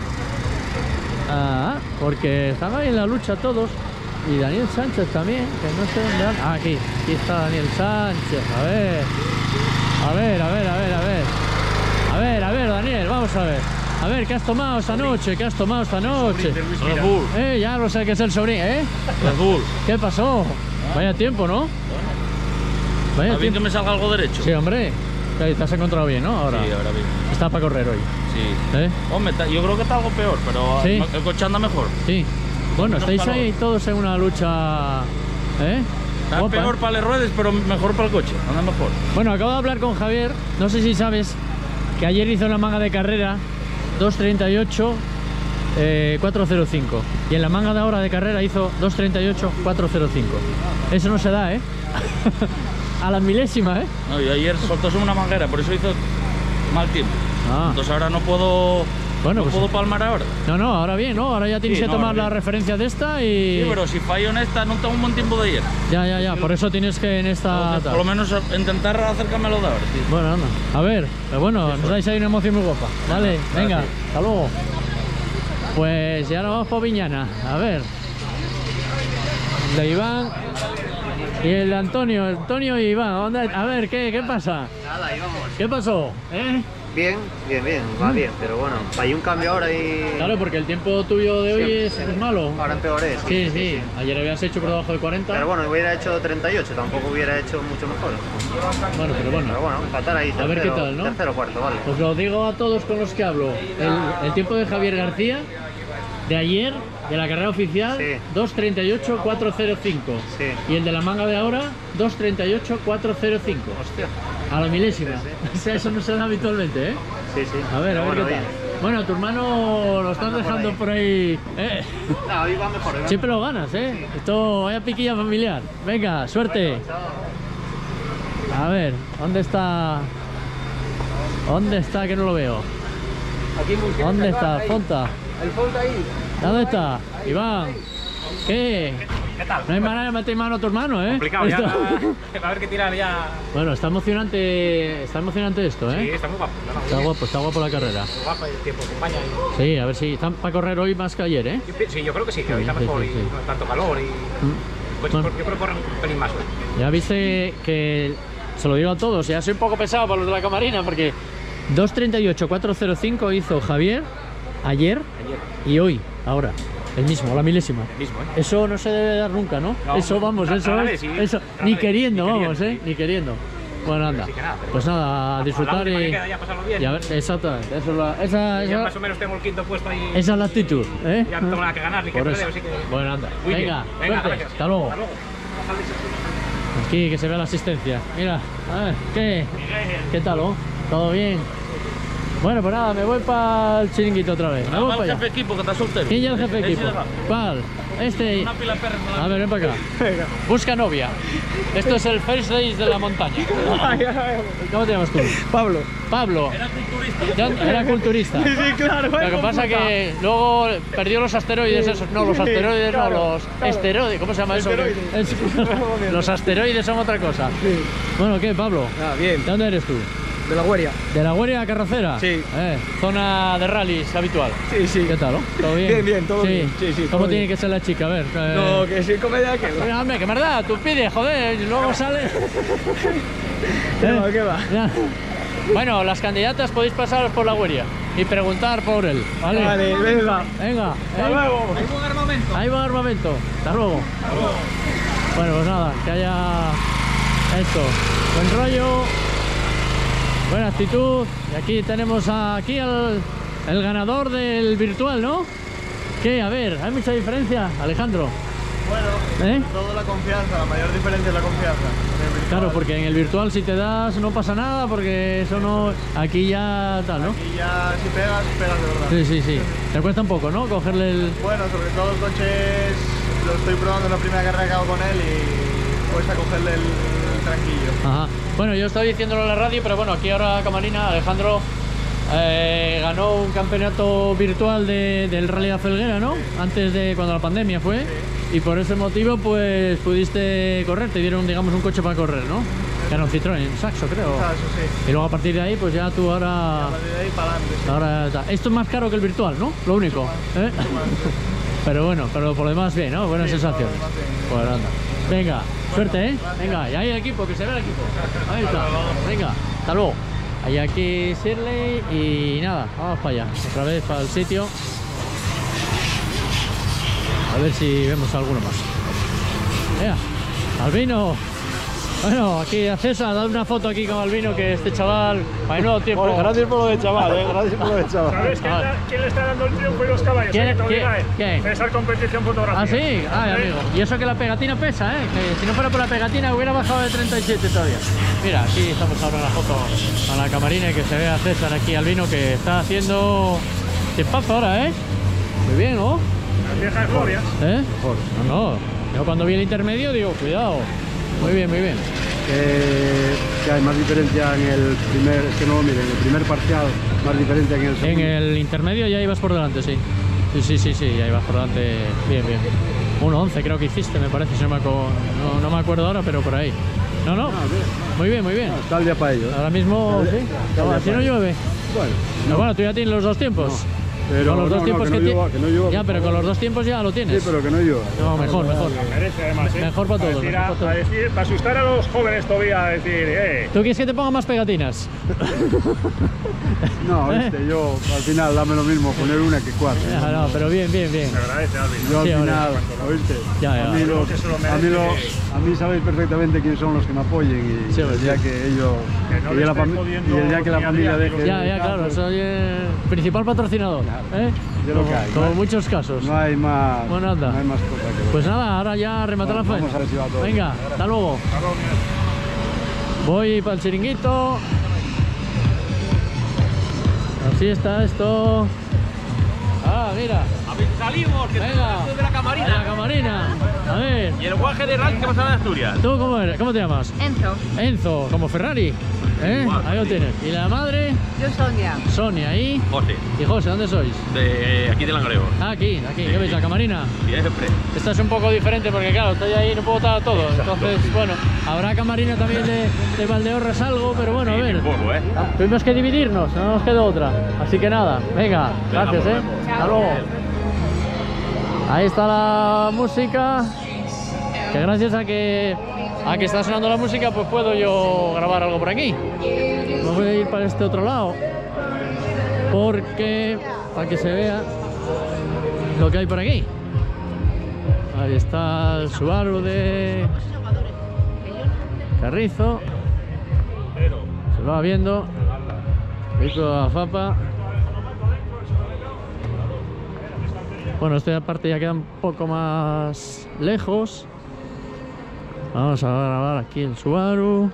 Ah, porque están ahí en la lucha todos. Y Daniel Sánchez también, que no sé dónde anda. Ah, aquí, aquí está Daniel Sánchez. A ver, a ver, a ver, a ver, a ver. A ver, a ver, Daniel, vamos a ver. A ver, ¿qué has tomado esta noche? ¿Qué has tomado esta noche? Red Bull. Eh, ya lo sé que es el sobrino, ¿eh? Red Bull. ¿Qué pasó? Vaya tiempo, ¿no? Vaya ¿Está bien que me salga algo derecho? Sí, hombre. Te te has encontrado bien, ¿no? Ahora. Sí, ahora bien. Está para correr hoy. Sí. ¿Eh? Hombre, ta- yo creo que está algo peor, pero Sí. el coche anda mejor. Sí. Bueno, Menos estáis calor. ahí todos en una lucha. ¿Eh? Está Guapa, peor ¿eh? para las ruedas, pero mejor para el coche. Anda mejor. Bueno, acabo de hablar con Javier. No sé si sabes que ayer hizo una manga de carrera dos treinta y ocho cuatro cero cinco. Y en la manga de ahora de carrera hizo dos treinta y ocho cuatro cero cinco. Eso no se da, ¿eh? A la milésima, ¿eh? No, y ayer soltó una manguera, por eso hizo mal tiempo. Ah. Entonces ahora no puedo, Bueno, no pues- puedo palmar ahora. No, no, ahora bien, ¿no? Ahora ya tienes Sí, que no, tomar ahora la bien. referencia de esta y... Sí, pero si fallo en esta, no tengo un buen tiempo de ayer. Ya, ya, ya, por eso tienes que en esta... Entonces, por lo menos intentar acercármelo de ahora, tío. Bueno, anda. A ver, pero bueno, nos dais ahí una emoción muy guapa. Vale, venga, gracias. hasta luego. Pues ya nos vamos por Viñana. A ver. El de Iván y el de Antonio. Antonio y Iván. ¿dónde? A ver, ¿qué, qué pasa? Nada, ahí vamos. ¿Qué pasó? ¿Eh? Bien, bien, bien, va bien, pero bueno, hay un cambio ahora y... Claro, porque el tiempo tuyo de hoy Sí, es, es malo. Ahora empeoré, Sí, sí, sí. Ayer habías hecho por debajo de cuarenta. Pero bueno, hubiera hecho treinta y ocho, tampoco hubiera hecho mucho mejor. Bueno, pero bueno. Pero bueno, empatar ahí, tercero, A ver qué tal, ¿no? tercero cuarto, vale. Os lo digo a todos con los que hablo. El, el tiempo de Javier García, de ayer, de la carrera oficial, Sí. dos treinta y ocho cuatro cero cinco. Sí. Y el de la manga de ahora, dos treinta y ocho cuatro cero cinco. Hostia. A la milésima. O sea, eso no se da habitualmente, ¿eh? Sí, sí. A ver, a ver Pero qué bueno, tal. Bueno, a tu hermano lo estás Anda por dejando ahí. por ahí. ¿eh? No, hoy va mejor, ¿eh? Siempre lo ganas, ¿eh? Esto, vaya piquilla familiar. Venga, suerte. A ver, ¿dónde está? ¿Dónde está que no lo veo? Aquí muy ¿Dónde está? Fonta. El Fonta ahí. ¿Dónde está? Iván. ¿Qué? ¿Qué tal? No hay manera de meter mano a tu hermano, ¿eh? Complicado, ya. Esto- Va a haber que tirar ya. Bueno, está emocionante, está emocionante esto, ¿eh? Sí, está muy guapo. No, no, Está guapo, está guapo la carrera. Muy guapo, el tiempo acompaña. y- Sí, a ver si están para correr hoy más que ayer, ¿eh? Yo pi- Sí, yo creo que sí, que hoy está Sí, mejor sí, y sí. no hay tanto calor y. Pues, Bueno. yo creo que corren un pelín más hoy. Ya viste que, se lo digo a todos, ya soy un poco pesado para los de la camarina, porque dos treinta y ocho cuatro cero cinco hizo Javier ayer, Ayer. y hoy, ahora, el mismo, la milésima. El mismo, ¿eh? Eso no se debe dar nunca, ¿no? No, eso vamos, rara eso vez, es, sí. eso, Rara ni vez, queriendo, ni vamos, queriendo, ¿eh? Ni queriendo. Bueno, anda. Así que nada, pero Pues nada, a disfrutar la última y, que queda ya pasarlo bien. y a ver, exactamente, eso es la- esa, Ya esa- más o menos tengo el quinto puesto ahí. esa es la actitud, ¿eh? Ya no tengo nada que ganar ni que Por perder, eso. así que. Bueno, anda. Muy bien. Venga, Venga, suerte. gracias. Hasta luego. Hasta luego. Aquí, que se vea la asistencia. Mira, a ver, ¿qué? ¿Qué tal, oh? ¿Todo bien? Bueno, pues nada, me voy para el chiringuito otra vez. Me voy para allá. equipo que está soltero. ¿Quién ya el jefe de Ese equipo? de abajo. ¿Cuál? Este. Una pila de perros. A ver, ven para acá. Busca novia. Esto es el First Days de la montaña. ¿Cómo te llamas tú? Pablo. Pablo. Era culturista. Ya era culturista. Sí, sí, claro. Lo que pasa que luego perdió los asteroides esos. No, los asteroides Claro, no, los claro. esteroides. ¿Cómo se llama eso? Esteroides. Es- Los asteroides son otra cosa. Bueno, ¿qué, Pablo? Ah, bien. ¿De dónde eres tú? De la Gueria. ¿De la Gueria Carrocera? Sí. Eh, zona de rallies habitual. Sí, sí. ¿Qué tal? oh? ¿Todo bien? Bien, bien, todo Sí. bien. Sí, sí, ¿Cómo todo tiene bien. que ser la chica? A ver. eh, No, que sí, comedia que Mira, hombre, que verdad, tú pides, joder, y luego sale. ¿Qué va, qué va? Ya. Bueno, las candidatas podéis pasaros por la Gueria y preguntar por él, ¿vale? Vale, venga. Venga. Hasta ¿eh? luego. Hay buen armamento. Hay buen armamento. Hasta luego. Bueno, pues nada, que haya esto. Buen rollo, buena actitud. Y aquí tenemos a- aquí al el ganador del virtual, ¿no? ¿Qué? A ver, ¿hay mucha diferencia, Alejandro? Bueno, ¿Eh? toda la confianza, la mayor diferencia es la confianza. Claro, porque en el virtual si te das no pasa nada, porque eso no... Aquí ya tal, ¿no? Y ya si pegas, pegas de verdad. Sí, sí, sí. Te cuesta un poco, ¿no? Cogerle el... Bueno, sobre todo el coche es- lo estoy probando en la primera carrera que hago con él y cuesta cogerle el, el tranquillo. Ajá. Bueno, yo estaba diciéndolo en la radio, pero bueno, aquí ahora Camarina, Alejandro eh, ganó un campeonato virtual de, del Rally de la Felguera, ¿no? Antes de cuando la pandemia fue. Y por ese motivo, pues pudiste correr, te dieron, digamos, un coche para correr, ¿no? Que era un Citroën, Saxo, creo. Ah, eso sí. Y luego a partir de ahí, pues ya tú ahora... A partir de ahí para adelante. sí. ahora ta- Esto es más caro que el virtual, ¿no? Lo único. ¿eh? Pero bueno, pero por lo demás bien, ¿no? Buenas Sí, sensaciones. por lo demás Pues bien. anda. Venga, suerte, ¿eh? Venga, y ahí el equipo, que se vea el equipo. Ahí está. Venga, hasta luego. Hay aquí Shirley y nada, vamos para allá. Otra vez para el sitio. A ver si vemos alguno más. Venga, Albino. Bueno, aquí a César, dad una foto aquí con Albino, que este chaval, para el nuevo tiempo. Bueno, gracias por lo de chaval, eh, gracias por lo de chaval. ¿Sabes quién, Ah. le- quién le está dando el triunfo y los caballos? ¿Quién- Eh, que te quién- obliga, eh. quién? César Competición Fotográfica. Ah, sí, ay, ¿Eh? amigo. Y eso que la pegatina pesa, ¿eh? Que si no fuera por la pegatina hubiera bajado de treinta y siete todavía. Mira, aquí estamos ahora en la foto a la camarina y que se ve a César aquí, Albino, que está haciendo tiempazo ahora, ¿eh? Muy bien, ¿no? Las viejas glorias. ¿Eh? No, no. Yo cuando vi el intermedio digo, cuidado. Muy bien, muy bien. Que, que hay más diferencia en el primer, es que no lo miren, en el primer parcial, más diferencia que en el En segundo. el intermedio ya ibas por delante, sí. Sí, sí, sí, sí, ya ibas por delante. Bien, bien. uno once creo que hiciste, me parece, si no, me acu- no, no me acuerdo ahora, pero por ahí. No, no. Muy bien, muy bien. Ah, está el día para ello. Ahora mismo, Está el- sí. está el día Si no para ello. llueve. Bueno, Pero bueno, tú ya tienes los dos tiempos. Pero con los no, dos no, tiempos que no que, llueva, ti- que no llueva, Ya, por pero con favor. los dos tiempos ya lo tienes. Sí, pero que no llueva. No, mejor, mejor. Merece además, ¿eh? Mejor para todos. Para, decir, mejor a, para todos. para decir- para asustar a los jóvenes todavía, decir, eh. ¿Tú quieres que te ponga más pegatinas? No, ¿Eh? este, yo al final dame lo mismo poner una que cuatro. Ya, no, pero bien, bien, bien. Se agradece, Alvin. Yo al Sí, hombre. final, ¿oíste? Ya, ya. A, mí los- Que se lo a, mí merece. lo- a mí sabéis perfectamente quiénes son los que me apoyen y Sí, hombre, el día sí. que ellos, Que no que le ya la estés fami- jodiendo y el día que la día a familia día, deje Ya, de ya, caso, claro, soy el principal patrocinador. ¿eh? yo lo Como, que hay, como ¿no? muchos casos. No hay más, Bueno, anda. no hay más cosa que ver. Pues nada, ahora ya remata la Vamos, faena. vamos a ver si va todo Venga, bien. hasta luego. Voy para el chiringuito. Así está esto. Ah, mira. Salimos, que Venga. estoy de la camarina. La camarina. A ver. Y el guaje de Rally que pasa en Asturias. ¿Tú cómo eres? ¿Cómo te llamas? Enzo. Enzo, como Ferrari. ¿Eh? Igual, Ahí lo sí. tienes. ¿Y la madre? Yo Sonia. Sonia, ahí. José, ¿Y José, dónde sois? de aquí de Langreo. Ah, aquí, aquí. ¿Qué veis? La camarina. Siempre. Esta es un poco diferente porque, claro, estoy ahí y no puedo estar a todo. Entonces, bueno, habrá camarina también de, de Valdeorras algo, pero bueno, a ver. Un poco, ¿eh? Tuvimos que dividirnos, no nos quedó otra. Así que nada, venga, gracias, nos ¿eh? vemos. Hasta luego. Ahí está la música. Que gracias a que, a que está sonando la música, pues puedo yo grabar algo por aquí. Me voy a ir para este otro lado. Porque, para que se vea lo que hay por aquí. Ahí está el Subaru de Carrizo. Se lo va viendo. Vehículo de la Fapa. Bueno, esta parte ya queda un poco más lejos. Vamos a grabar aquí el Subaru.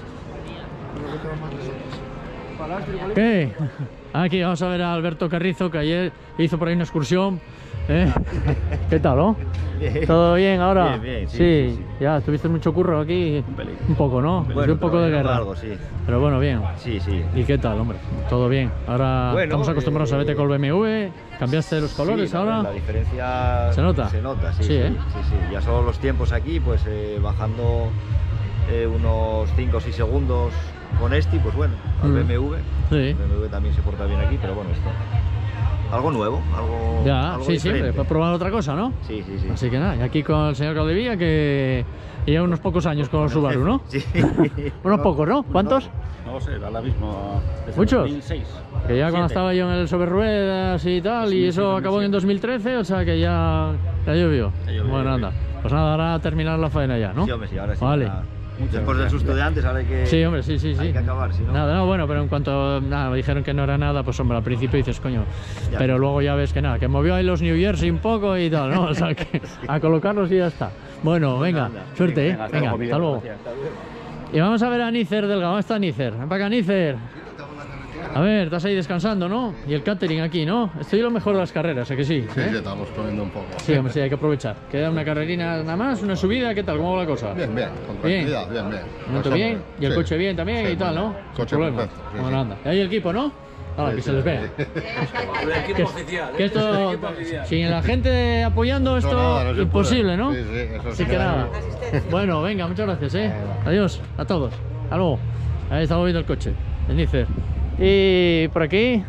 ¿Qué? Aquí vamos a ver a Alberto Carrizo, que ayer hizo por ahí una excursión. ¿Eh? ¿Qué tal, no? Bien. ¿Todo bien ahora? Bien, bien, sí, sí, sí, sí. Ya, tuviste mucho curro aquí. Un poco, ¿no? Bueno, un poco de pero guerra. algo, sí. Pero bueno, bien. Sí, sí. ¿Y qué tal, hombre? Todo bien. Ahora Bueno, estamos acostumbrados eh, a verte con el B M W. ¿Cambiaste los colores Sí, la- ahora? La diferencia ¿Se nota? Se nota, sí. Sí, Sí, ¿eh? sí, sí. Ya son los tiempos aquí, pues eh, bajando eh, unos cinco o seis segundos con este, pues bueno, al Mm. B M W. Sí. El B M W también se porta bien aquí, pero bueno, esto. Algo nuevo, algo. Ya, algo sí, siempre. diferente. Para probar otra cosa, ¿no? Sí, sí, sí. Así que nada, y aquí con el señor Caldevilla, que lleva unos pocos años con el Subaru, ¿no? Sí. Unos pocos, ¿no? ¿Cuántos? No sé, da la misma. desde ¿Muchos? dos mil seis. Que ya cuando Siete. estaba yo en el sobre ruedas y tal, y Sí, eso sí, acabó sí. en dos mil trece, o sea que ya, ya llovió. Ya llovió, Bueno, llovió. anda. Pues nada, ahora terminar la faena ya, ¿no? Sí, hombre, sí, ahora sí. Vale. ahora- Después del susto de antes, ahora hay que. Sí, hombre, sí, sí, sí. Hay que acabar, si no. Nada, no, bueno, pero en cuanto nada, me dijeron que no era nada, pues hombre, al principio dices, coño, Ya. pero luego ya ves que nada, que movió ahí los New Jersey un poco y tal, ¿no? O sea, que a colocarlos y ya está. Bueno, venga, anda. suerte, ¿eh? Venga, hasta Venga, luego, hasta luego. Gracias, hasta luego. Y vamos a ver a Nícer Delgado. ¿Dónde está Nícer? Ven para acá, Nícer. A ver, estás ahí descansando, ¿no? Y el catering aquí, ¿no? Estoy lo mejor de las carreras, ¿eh que sí? Sí, ¿Eh? que estamos poniendo un poco. Sí, hombre, sí, hay que aprovechar. Queda una carrerina nada más, una subida, ¿qué tal? ¿Cómo va la cosa? Bien, bien, con Bien. tranquilidad, bien, bien. ¿Monto Pues, bien? hombre, ¿Y el sí. coche bien también Sí, y tal, muy no? bien. Sin Coche problema. perfecto, sí, Bueno, sí. anda. ¿Y ahí el equipo, no? Ah, Sí, que sí, se les vea. sí. El equipo Que- oficial. Que esto, sin la gente apoyando Eso esto, nada, no se imposible, puede. ¿no? Sí, sí, eso Así sí que que nada. Bueno, venga, muchas gracias, ¿eh? Adiós a todos. Hasta luego. Ahí estamos viendo el coche, el Nícer. Y por aquí,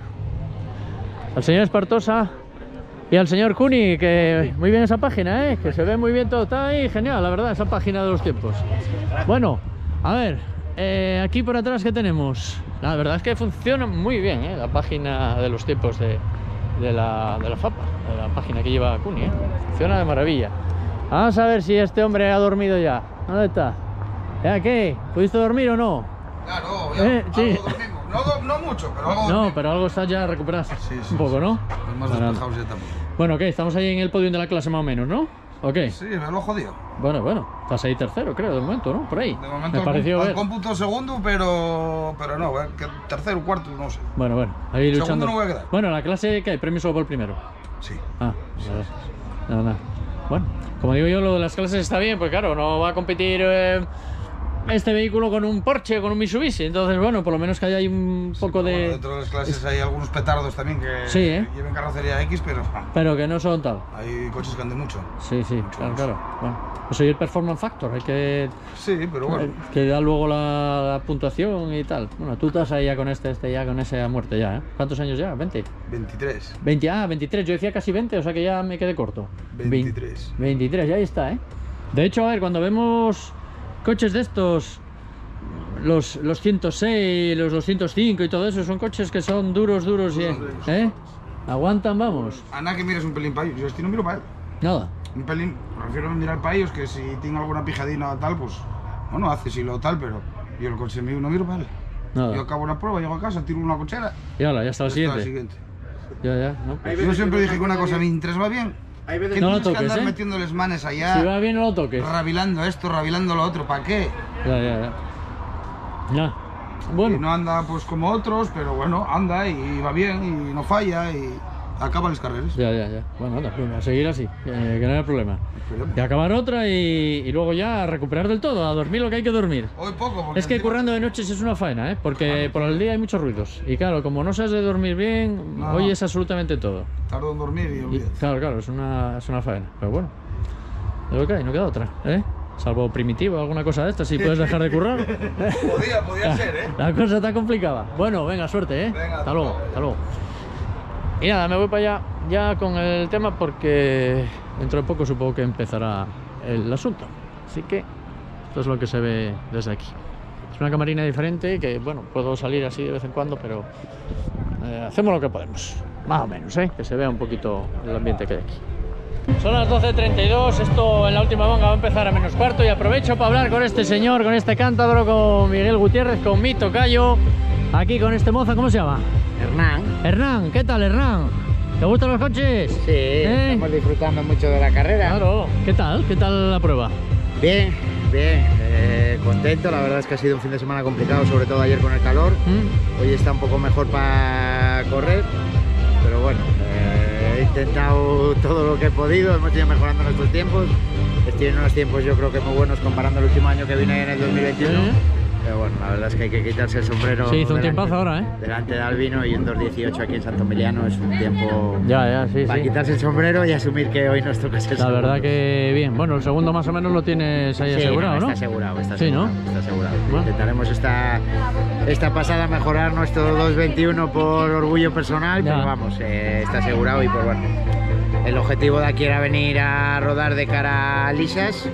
al señor Espartosa y al señor Cuni, que muy bien esa página, ¿eh? Que se ve muy bien todo. Está ahí, genial, la verdad, esa página de los tiempos. Bueno, a ver, eh, aquí por atrás, ¿qué tenemos? La verdad es que funciona muy bien, ¿eh? La página de los tiempos de, de, la, de la Fapa, de la página que lleva Cuni, ¿eh? Funciona de maravilla. Vamos a ver si este hombre ha dormido ya. ¿Dónde está? ¿Ya qué? ¿Pudiste dormir o no? Claro, ya, Eh, sí. algo dormimos. No, do- no mucho, pero algo No, dormimos. pero algo está ya recuperado. Sí, sí, un poco, ¿no? Pues más Bueno, despejados ya también. bueno, ¿qué? Estamos ahí en el podio de la clase más o menos, ¿no? ¿O qué? Sí, me lo he jodido. Bueno, bueno, estás ahí tercero, creo, de momento, ¿no? Por ahí. De momento Me al, pareció com- al ver. cómputo segundo, pero, pero no, eh, que tercero, cuarto, no sé. Bueno, bueno, ahí Segundo luchando. no voy a quedar. Bueno, la clase, ¿qué hay? ¿Premio solo por el primero? Sí. Ah, vale. Nada, nada. Bueno, como digo yo, lo de las clases está bien, pues claro, no va a competir eh, este vehículo con un Porsche, con un Mitsubishi. Entonces, bueno, por lo menos que haya ahí un poco sí, de... Bueno, dentro de las clases hay algunos petardos también que sí, ¿eh? lleven carrocería X, pero... Pero que no son tal. Hay coches que anden mucho. Sí, sí, mucho, claro, mucho. claro. Bueno, pues soy el Performance Factor, hay que... Sí, pero bueno. Que da luego la, la puntuación y tal. Bueno, tú estás ahí ya con este, este ya con ese a muerte ya, ¿eh? ¿Cuántos años ya? ¿veinte? veintitrés. veinte, ah, veintitrés, yo decía casi veinte, o sea que ya me quedé corto. veintitrés. veintitrés, ya ahí está, ¿eh? De hecho, a ver, cuando vemos coches de estos, los, los ciento seis, los doscientos cinco y todo eso, son coches que son duros, duros y... ¿eh? Aguantan, vamos. A nada que mires un pelín para ellos, yo este no miro para él. Nada. Un pelín, prefiero mirar para ellos, que si tengo alguna pijadina o tal, pues... Bueno, hace si lo tal, pero yo el coche mío no miro para él. Nada. Yo acabo una prueba, llego a casa, tiro una cochera... Y ahora, ya está el siguiente. siguiente. Ya, ya, ¿no? Pues... Yo siempre dije que una cosa, mientras va bien, Hay veces que no tienes lo toques, que andar ¿eh? metiéndoles manes allá. Si va bien, no lo toques. Rabilando esto, rabilando lo otro, ¿para qué? Ya, ya, ya. Ya. Bueno. Y no anda pues como otros, pero bueno, anda y va bien y no falla y acaban las carreras. Ya, ya, ya. Bueno, anda, a seguir así, que, que no hay problema. Y acabar otra y, y luego ya a recuperar del todo, a dormir lo que hay que dormir. Hoy poco, porque es que currando de noches es una faena, ¿eh? Porque Claro, por el día hay muchos ruidos. Y claro, como no sabes de dormir bien, No. oyes absolutamente todo. tardo en dormir y Y, olvídate. claro, claro, es una, es una faena. Pero bueno, es lo que hay, no queda otra, ¿eh? Salvo primitivo, alguna cosa de estas, si puedes dejar de currar. Podía, podía ser, ¿eh? La cosa está complicada. Bueno, venga, suerte, ¿eh? Venga, hasta luego, hasta luego. Y nada, me voy para allá ya con el tema porque dentro de poco supongo que empezará el asunto. Así que esto es lo que se ve desde aquí. Es una camarina diferente que, bueno, puedo salir así de vez en cuando, pero eh, hacemos lo que podemos. Más o menos, ¿eh? Que se vea un poquito el ambiente que hay aquí. Son las doce treinta y dos, esto en la última manga va a empezar a menos cuarto y aprovecho para hablar con este señor, con este cántabro, con Miguel Gutiérrez, con mi tocayo, aquí con este mozo, ¿cómo se llama? Hernán. Hernán, ¿qué tal, Hernán? ¿Te gustan los coches? Sí, ¿Eh? Estamos disfrutando mucho de la carrera. Claro, ¿qué tal? ¿Qué tal la prueba? Bien, bien, eh, contento, la verdad es que ha sido un fin de semana complicado, sobre todo ayer con el calor. ¿Mm? Hoy está un poco mejor para correr, pero bueno, eh, he intentado todo lo que he podido, hemos ido mejorando nuestros tiempos. Estoy en unos tiempos yo creo que muy buenos comparando el último año que vine en el dos mil veintiuno. ¿Eh? Pero bueno, la verdad es que hay que quitarse el sombrero. Sí, hizo un delante, tiempazo ahora, ¿eh? Delante de Albino y un dos dieciocho aquí en Santo Emiliano es un tiempo ya, ya, sí, para sí. quitarse el sombrero y asumir que hoy nos toca ser La segundo. verdad que bien. Bueno, el segundo más o menos lo tienes ahí sí, asegurado, no, ¿no? Está asegurado, está sí, asegurado. ¿no? Está asegurado. Bueno. Intentaremos esta, esta pasada mejorar nuestro dos veintiuno por orgullo personal, ya. Pero vamos, eh, está asegurado y pues bueno. El objetivo de aquí era venir a rodar de cara a lisas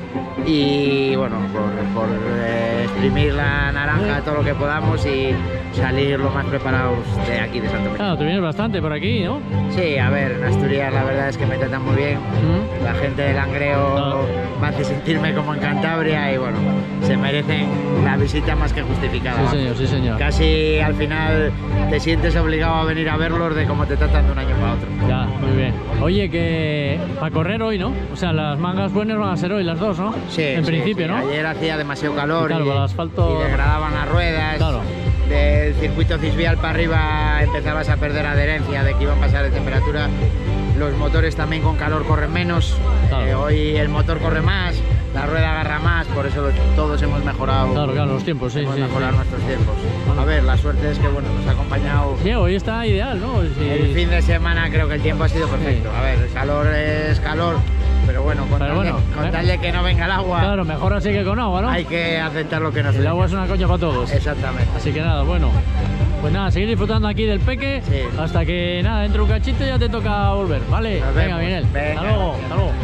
y bueno, por, por eh, exprimir la naranja todo lo que podamos y salir lo más preparados de aquí de Santo Emiliano. Claro, te vienes bastante por aquí, ¿no? Sí, a ver, en Asturias la verdad es que me tratan muy bien. ¿Mm? La gente del Langreo ah. me hace sentirme como en Cantabria y bueno, se merecen la visita más que justificada. Sí, señor, sí, señor. Casi al final te sientes obligado a venir a verlos de cómo te tratan de un año para otro. Ya, muy bien. Oye, que para correr hoy, ¿no? O sea, las mangas buenas van a ser hoy las dos, ¿no? Sí, en sí, principio, sí. ¿no? Ayer hacía demasiado calor y, claro, y, el asfalto... y degradaban las ruedas. Claro. Del circuito cisvial para arriba empezabas a perder adherencia de que iban a pasar de temperatura. Los motores también con calor corren menos. Claro. Eh, hoy el motor corre más, la rueda agarra más, por eso todos hemos mejorado. Claro, claro, los tiempos, sí, hemos sí. mejorado sí. nuestros tiempos. Bueno. A ver, la suerte es que bueno, nos ha acompañado. Sí, hoy está ideal, ¿no? Sí. El fin de semana creo que el tiempo ha sido perfecto. Sí. A ver, el calor es calor. Pero bueno, con, Pero tal, bueno, de, con tal de que no venga el agua. Claro, mejor así que con agua, ¿no? Hay que aceptar lo que nos El venga. agua es una coña para todos. Exactamente. Así que nada, bueno. Pues nada, seguir disfrutando aquí del Peque. Sí. Hasta que nada, dentro de un cachito ya te toca volver, ¿vale? Nos Venga, vemos. Miguel. Venga. Hasta luego, hasta luego.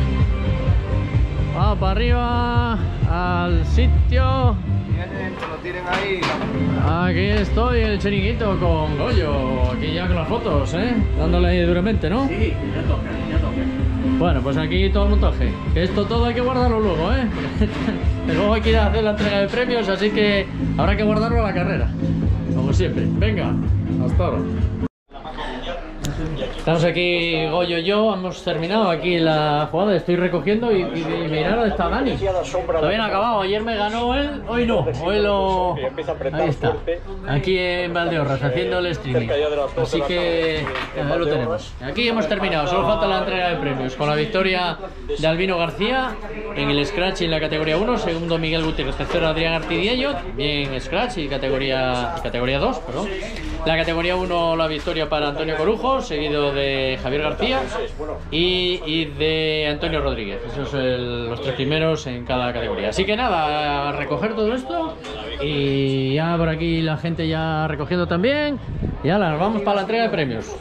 Vamos para arriba, al sitio. Lo tiren ahí. Aquí estoy, el chiringuito con Goyo. Aquí ya con las fotos, ¿eh? Dándole ahí duramente, ¿no? Sí, ya toca, ya toca. Bueno, pues aquí todo el montaje. Que esto todo hay que guardarlo luego, ¿eh? Luego hay que ir a hacer la entrega de premios, así que habrá que guardarlo a la carrera. Como siempre. Venga, hasta ahora. Estamos aquí, Goyo y yo, hemos terminado aquí la jugada, estoy recogiendo y, y, y mirad dónde está Dani. Todavía no ha acabado, ayer me ganó él, hoy no, hoy lo... Ahí está, aquí en Valdeorras, haciendo el streaming. Así que ya lo tenemos. Aquí hemos terminado, solo falta la entrega de premios, con la victoria de Albino García en el Scratch y en la categoría uno, segundo Miguel Gutiérrez, tercero Adrián Artidiello, bien Scratch y categoría, categoría dos, perdón. La categoría uno la victoria para Antonio Corujo, seguido de Javier García y, y de Antonio Rodríguez. Esos son el, los tres primeros en cada categoría. Así que nada, a recoger todo esto y ya por aquí la gente ya recogiendo también. Y ahora nos vamos para la entrega de premios.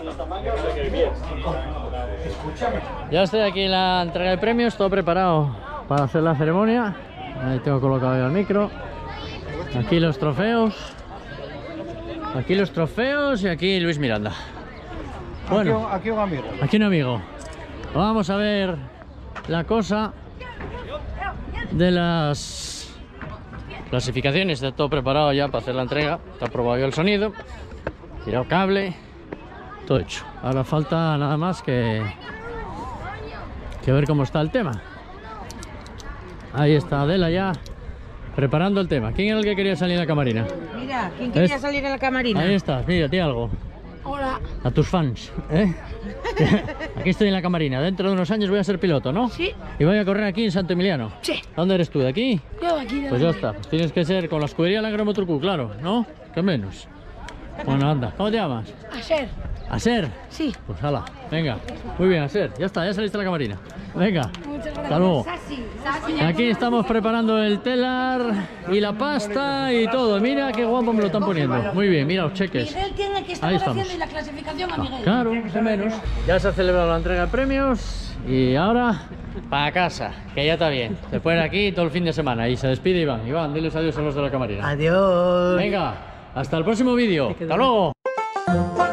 Ya estoy aquí en la entrega de premios, todo preparado para hacer la ceremonia. Ahí tengo colocado ya el micro. Aquí los trofeos. Aquí los trofeos y aquí Luis Miranda. Bueno, aquí, aquí un amigo. Aquí un amigo. Vamos a ver la cosa de las clasificaciones. Está todo preparado ya para hacer la entrega. Está probado ya el sonido. Tirado cable. Todo hecho. Ahora falta nada más que, que ver cómo está el tema. Ahí está Adela ya preparando el tema. ¿Quién era el que quería salir en la camarina? Mira, ¿quién quería ¿Es? salir en la camarina? Ahí estás, mira, di algo. Hola. A tus fans, ¿eh? Aquí estoy en la camarina. Dentro de unos años voy a ser piloto, ¿no? Sí. Y voy a correr aquí en Santo Emiliano. Sí. ¿Dónde eres tú? ¿De aquí? Yo de aquí. De Pues ya está. Pues tienes que ser con la escudería Langramo Truco, claro, ¿no? ¿Qué menos? Bueno, anda. ¿Cómo te llamas? Aser. ¿Aser? Sí. Pues hala, venga. Muy bien, Aser. Ya está, ya saliste a la camarina. Venga. Muchas gracias. Hasta luego. Sasi, Sasi. Aquí estamos preparando el telar y la pasta y todo. Mira qué guapo me lo están poniendo. Muy bien, mira los cheques. Miguel tiene que estar Ahí estamos. haciendo la clasificación a Miguel. Claro, de menos. Ya se ha celebrado la entrega de premios y ahora para casa, que ya está bien. Se ponen aquí todo el fin de semana y se despide Iván. Iván, diles adiós a los de la camarina. Adiós. Venga, hasta el próximo vídeo. Hasta luego.